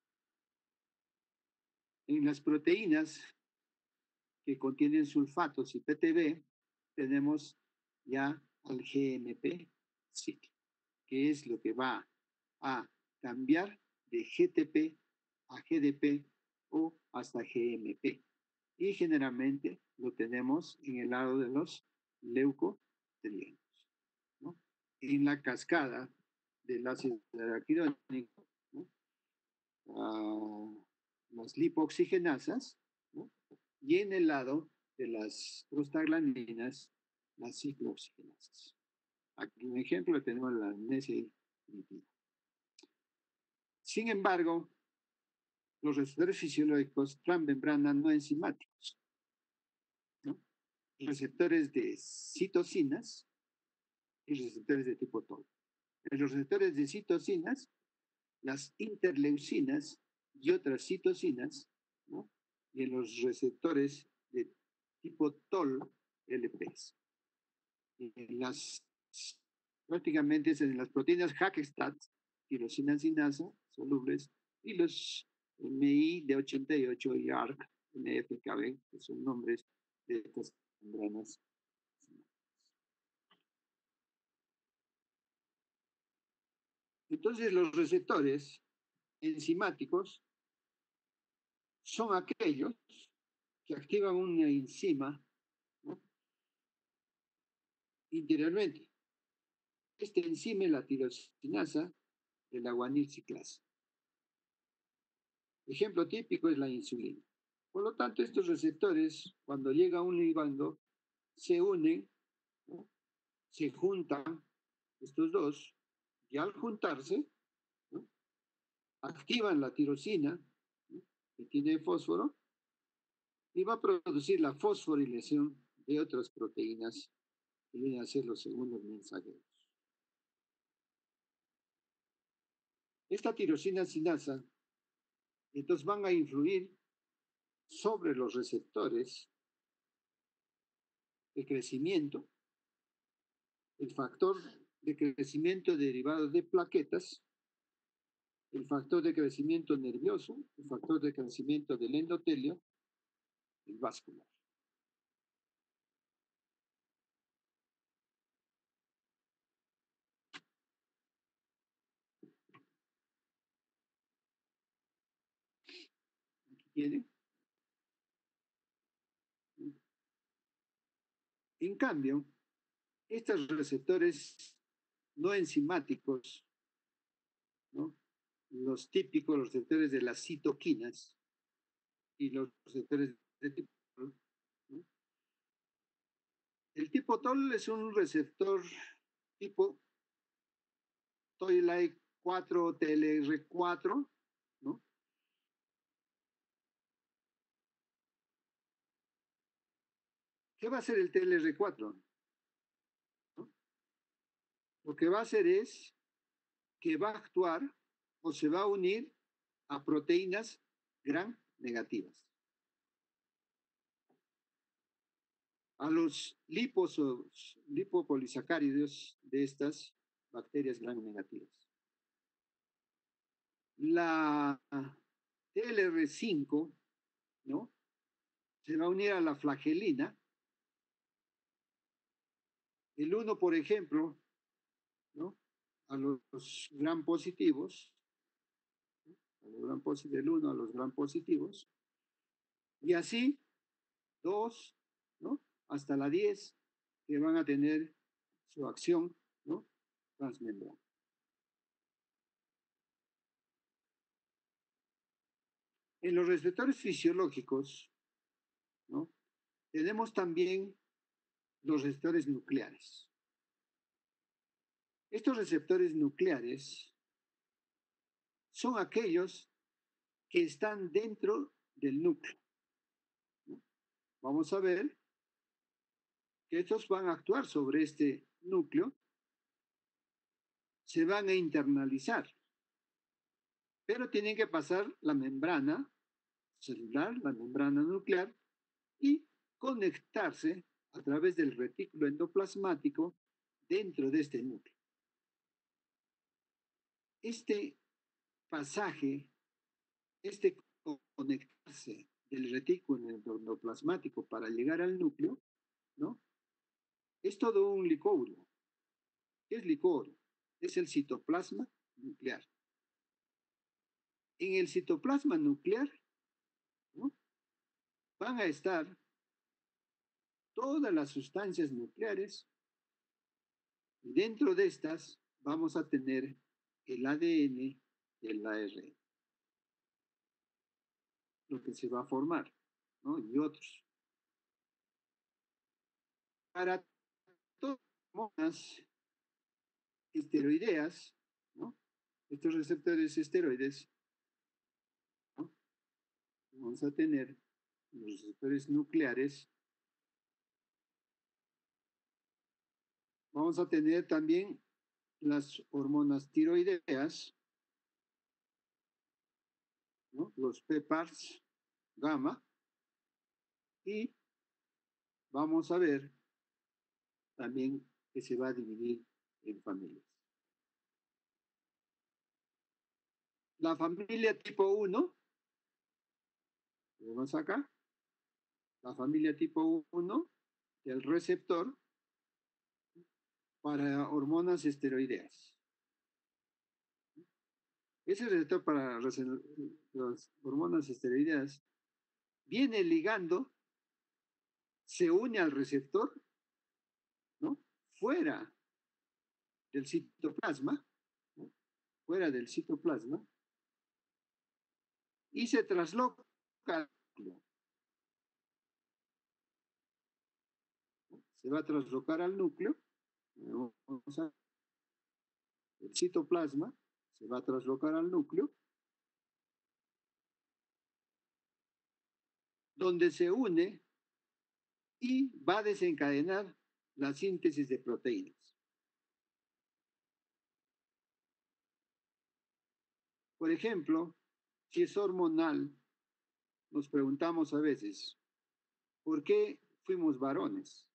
En las proteínas que contienen sulfatos y PTB, tenemos ya al GMP cíclico, que es lo que va a cambiar de GTP a GDP o hasta GMP. Y generalmente lo tenemos en el lado de los leucotrienos, ¿no? En la cascada del ácido araquidónico, ¿no? Las lipoxigenasas, ¿no? Y en el lado de las prostaglandinas, las ciclooxigenasas. Aquí un ejemplo tenemos la nesilitina. Sin embargo, los receptores fisiológicos transmembrana no enzimáticos, ¿no? Receptores de citocinas y receptores de tipo TOL. En los receptores de citocinas, las interleucinas y otras citocinas, ¿no? Y en los receptores de tipo TOL, LPs. Y en prácticamente es en las proteínas Hackstadt, tirosina sinasa, solubles, y los MI de 88 y ARC, NFKB, que son nombres de estas membranas. Entonces, los receptores enzimáticos son aquellos que activan una enzima, ¿no? Interiormente. Esta enzima es la tirosinasa de la guanilciclasa. Ejemplo típico es la insulina. Por lo tanto, estos receptores, cuando llega un ligando, se unen, ¿no? Se juntan estos dos, y al juntarse, ¿no? Activan la tirosina, ¿no? Que tiene fósforo, y va a producir la fosforilación de otras proteínas que vienen a ser los segundos mensajeros. Esta tirosina sinasa, entonces van a influir sobre los receptores de crecimiento, el factor de crecimiento derivado de plaquetas, el factor de crecimiento nervioso, el factor de crecimiento del endotelio, el vascular. Aquí tiene. En cambio, estos receptores no enzimáticos, ¿no? Los típicos, los receptores de las citoquinas y los receptores de tipo, ¿no? El tipo TOL es un receptor tipo TOIL 4 TLR4, ¿no? ¿Qué va a hacer el TLR4? ¿No? Lo que va a hacer es que va a actuar o se va a unir a proteínas gram negativas, a los lipos o lipopolisacáridos de estas bacterias gram negativas. La TLR5, ¿no? Se va a unir a la flagelina. El 1, por ejemplo, ¿no? A los gram positivos, a los gram del 1 a los gram positivos, y así 2, ¿no? Hasta la 10, que van a tener su acción, ¿no? Transmembrana. En los receptores fisiológicos, ¿no? Tenemos también los receptores nucleares. Estos receptores nucleares son aquellos que están dentro del núcleo, ¿no? Vamos a ver que estos van a actuar sobre este núcleo, se van a internalizar, pero tienen que pasar la membrana celular, la membrana nuclear, y conectarse a través del retículo endoplasmático dentro de este núcleo. Este pasaje, este conectarse del retículo endoplasmático para llegar al núcleo, ¿no? Es todo un licoro. ¿Qué es licoro? Es el citoplasma nuclear. En el citoplasma nuclear, ¿no? Van a estar todas las sustancias nucleares y dentro de estas vamos a tener el ADN y el ARN, lo que se va a formar, ¿no? Y otros. Para todas las hormonas esteroideas, ¿no? Estos receptores esteroides, ¿no? Vamos a tener los receptores nucleares. Vamos a tener también las hormonas tiroideas, ¿no? Los PPARs, gamma, y vamos a ver también que se va a dividir en familias. La familia tipo 1, vemos acá, la familia tipo 1 del receptor para hormonas esteroideas. Ese receptor para las hormonas esteroideas viene ligando, se une al receptor, ¿no? Fuera del citoplasma, ¿no? Fuera del citoplasma, y se trasloca al núcleo. Se va a traslocar al núcleo, el citoplasma se va a traslocar al núcleo, donde se une y va a desencadenar la síntesis de proteínas. Por ejemplo, si es hormonal, nos preguntamos a veces, ¿por qué fuimos varones?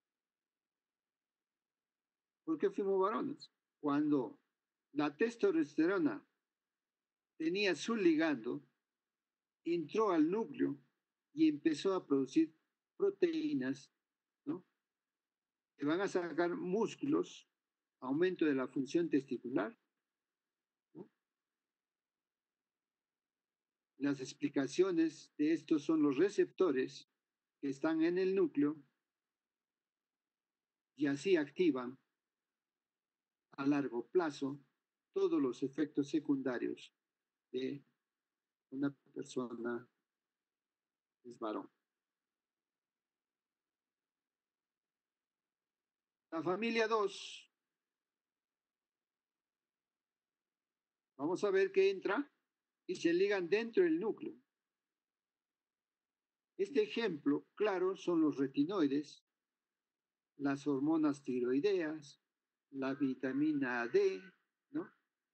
¿Por qué fuimos varones? Cuando la testosterona tenía su ligando, entró al núcleo y empezó a producir proteínas, ¿no? Que van a sacar músculos, aumento de la función testicular, ¿no? Las explicaciones de estos son los receptores que están en el núcleo y así activan a largo plazo todos los efectos secundarios de una persona que es varón. La familia 2, vamos a ver que entra y se ligan dentro del núcleo. Este ejemplo, claro, son los retinoides, las hormonas tiroideas, la vitamina D, ¿no?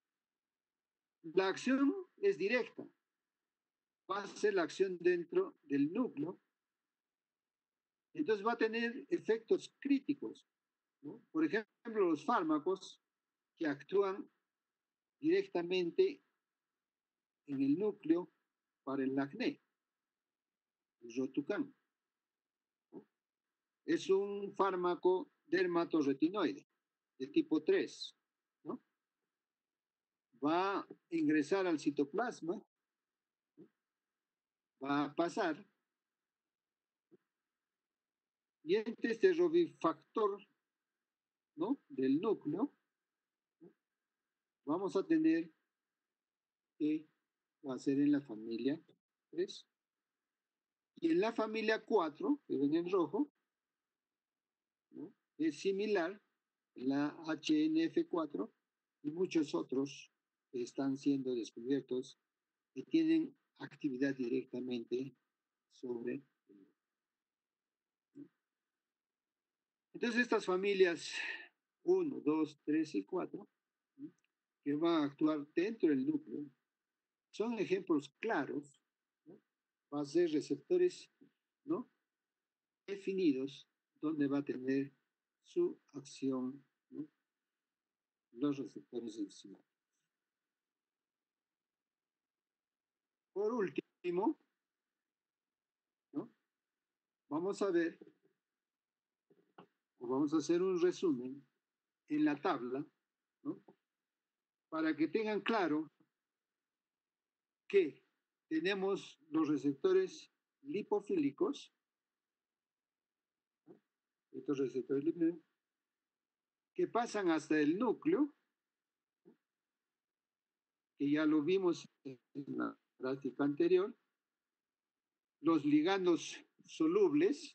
La acción es directa, va a ser la acción dentro del núcleo, entonces va a tener efectos críticos, ¿no? Por ejemplo, los fármacos que actúan directamente en el núcleo para el acné, el Rotucan, ¿no? Es un fármaco dermatorretinoide de tipo 3, ¿no? Va a ingresar al citoplasma, va a pasar, y este robifactor, ¿no? Del núcleo, ¿no? Vamos a tener que va a ser en la familia 3. Y en la familia 4, que ven en rojo, ¿no? Es similar, la HNF4 y muchos otros que están siendo descubiertos que tienen actividad directamente sobre el núcleo, ¿no? Entonces estas familias 1, 2, 3 y 4, ¿no? Que van a actuar dentro del núcleo, son ejemplos claros, ¿no? Va a ser receptores, ¿no? Definidos donde va a tener su acción, ¿no? Los receptores enzimáticos. Por último, ¿no? Vamos a ver, o vamos a hacer un resumen en la tabla, ¿no? Para que tengan claro que tenemos los receptores lipofílicos, ¿no? Estos receptores lipofílicos que pasan hasta el núcleo, que ya lo vimos en la práctica anterior, los ligandos solubles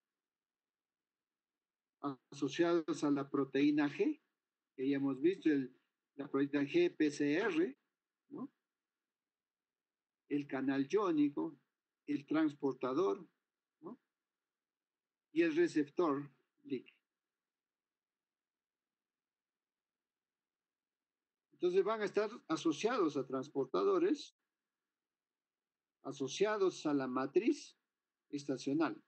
asociados a la proteína G, que ya hemos visto, la proteína G, PCR, ¿no? El canal iónico, el transportador, ¿no? Y el receptor líquido. Entonces van a estar asociados a transportadores, asociados a la matriz estacional,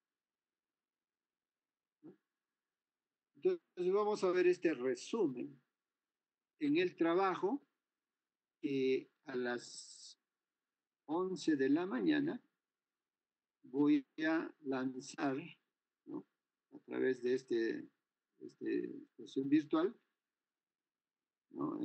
¿no? Entonces vamos a ver este resumen en el trabajo que a las 11 de la mañana voy a lanzar, ¿no? A través de este sesión virtual, ¿no?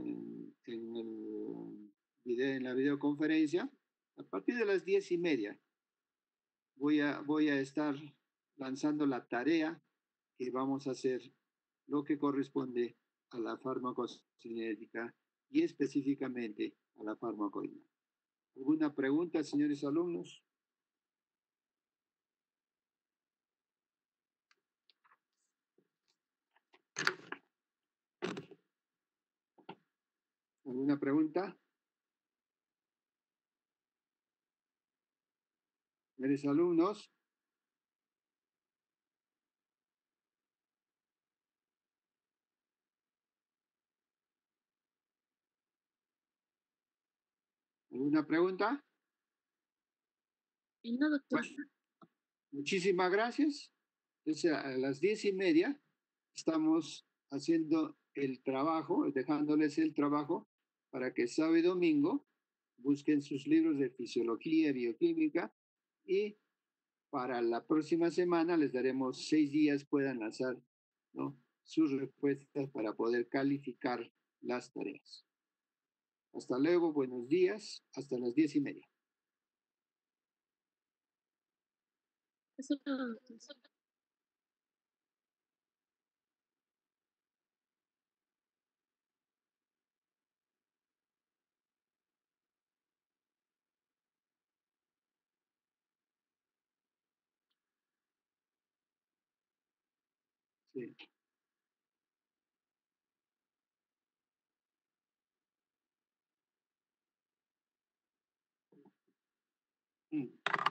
En la videoconferencia, a partir de las 10:30 voy a estar lanzando la tarea que vamos a hacer, lo que corresponde a la farmacocinética y específicamente a la farmacodinámica. ¿Alguna pregunta, señores alumnos? ¿Alguna pregunta? ¿Señores alumnos? ¿Alguna pregunta? No, doctor. Bueno, muchísimas gracias. Entonces, a las 10:30 estamos haciendo el trabajo, dejándoles el trabajo para que sábado y domingo busquen sus libros de fisiología, bioquímica, y para la próxima semana les daremos 6 días, puedan lanzar, ¿no? Sus respuestas para poder calificar las tareas. Hasta luego, buenos días, hasta las 10:30. Eso, doctor. Sí. Mm.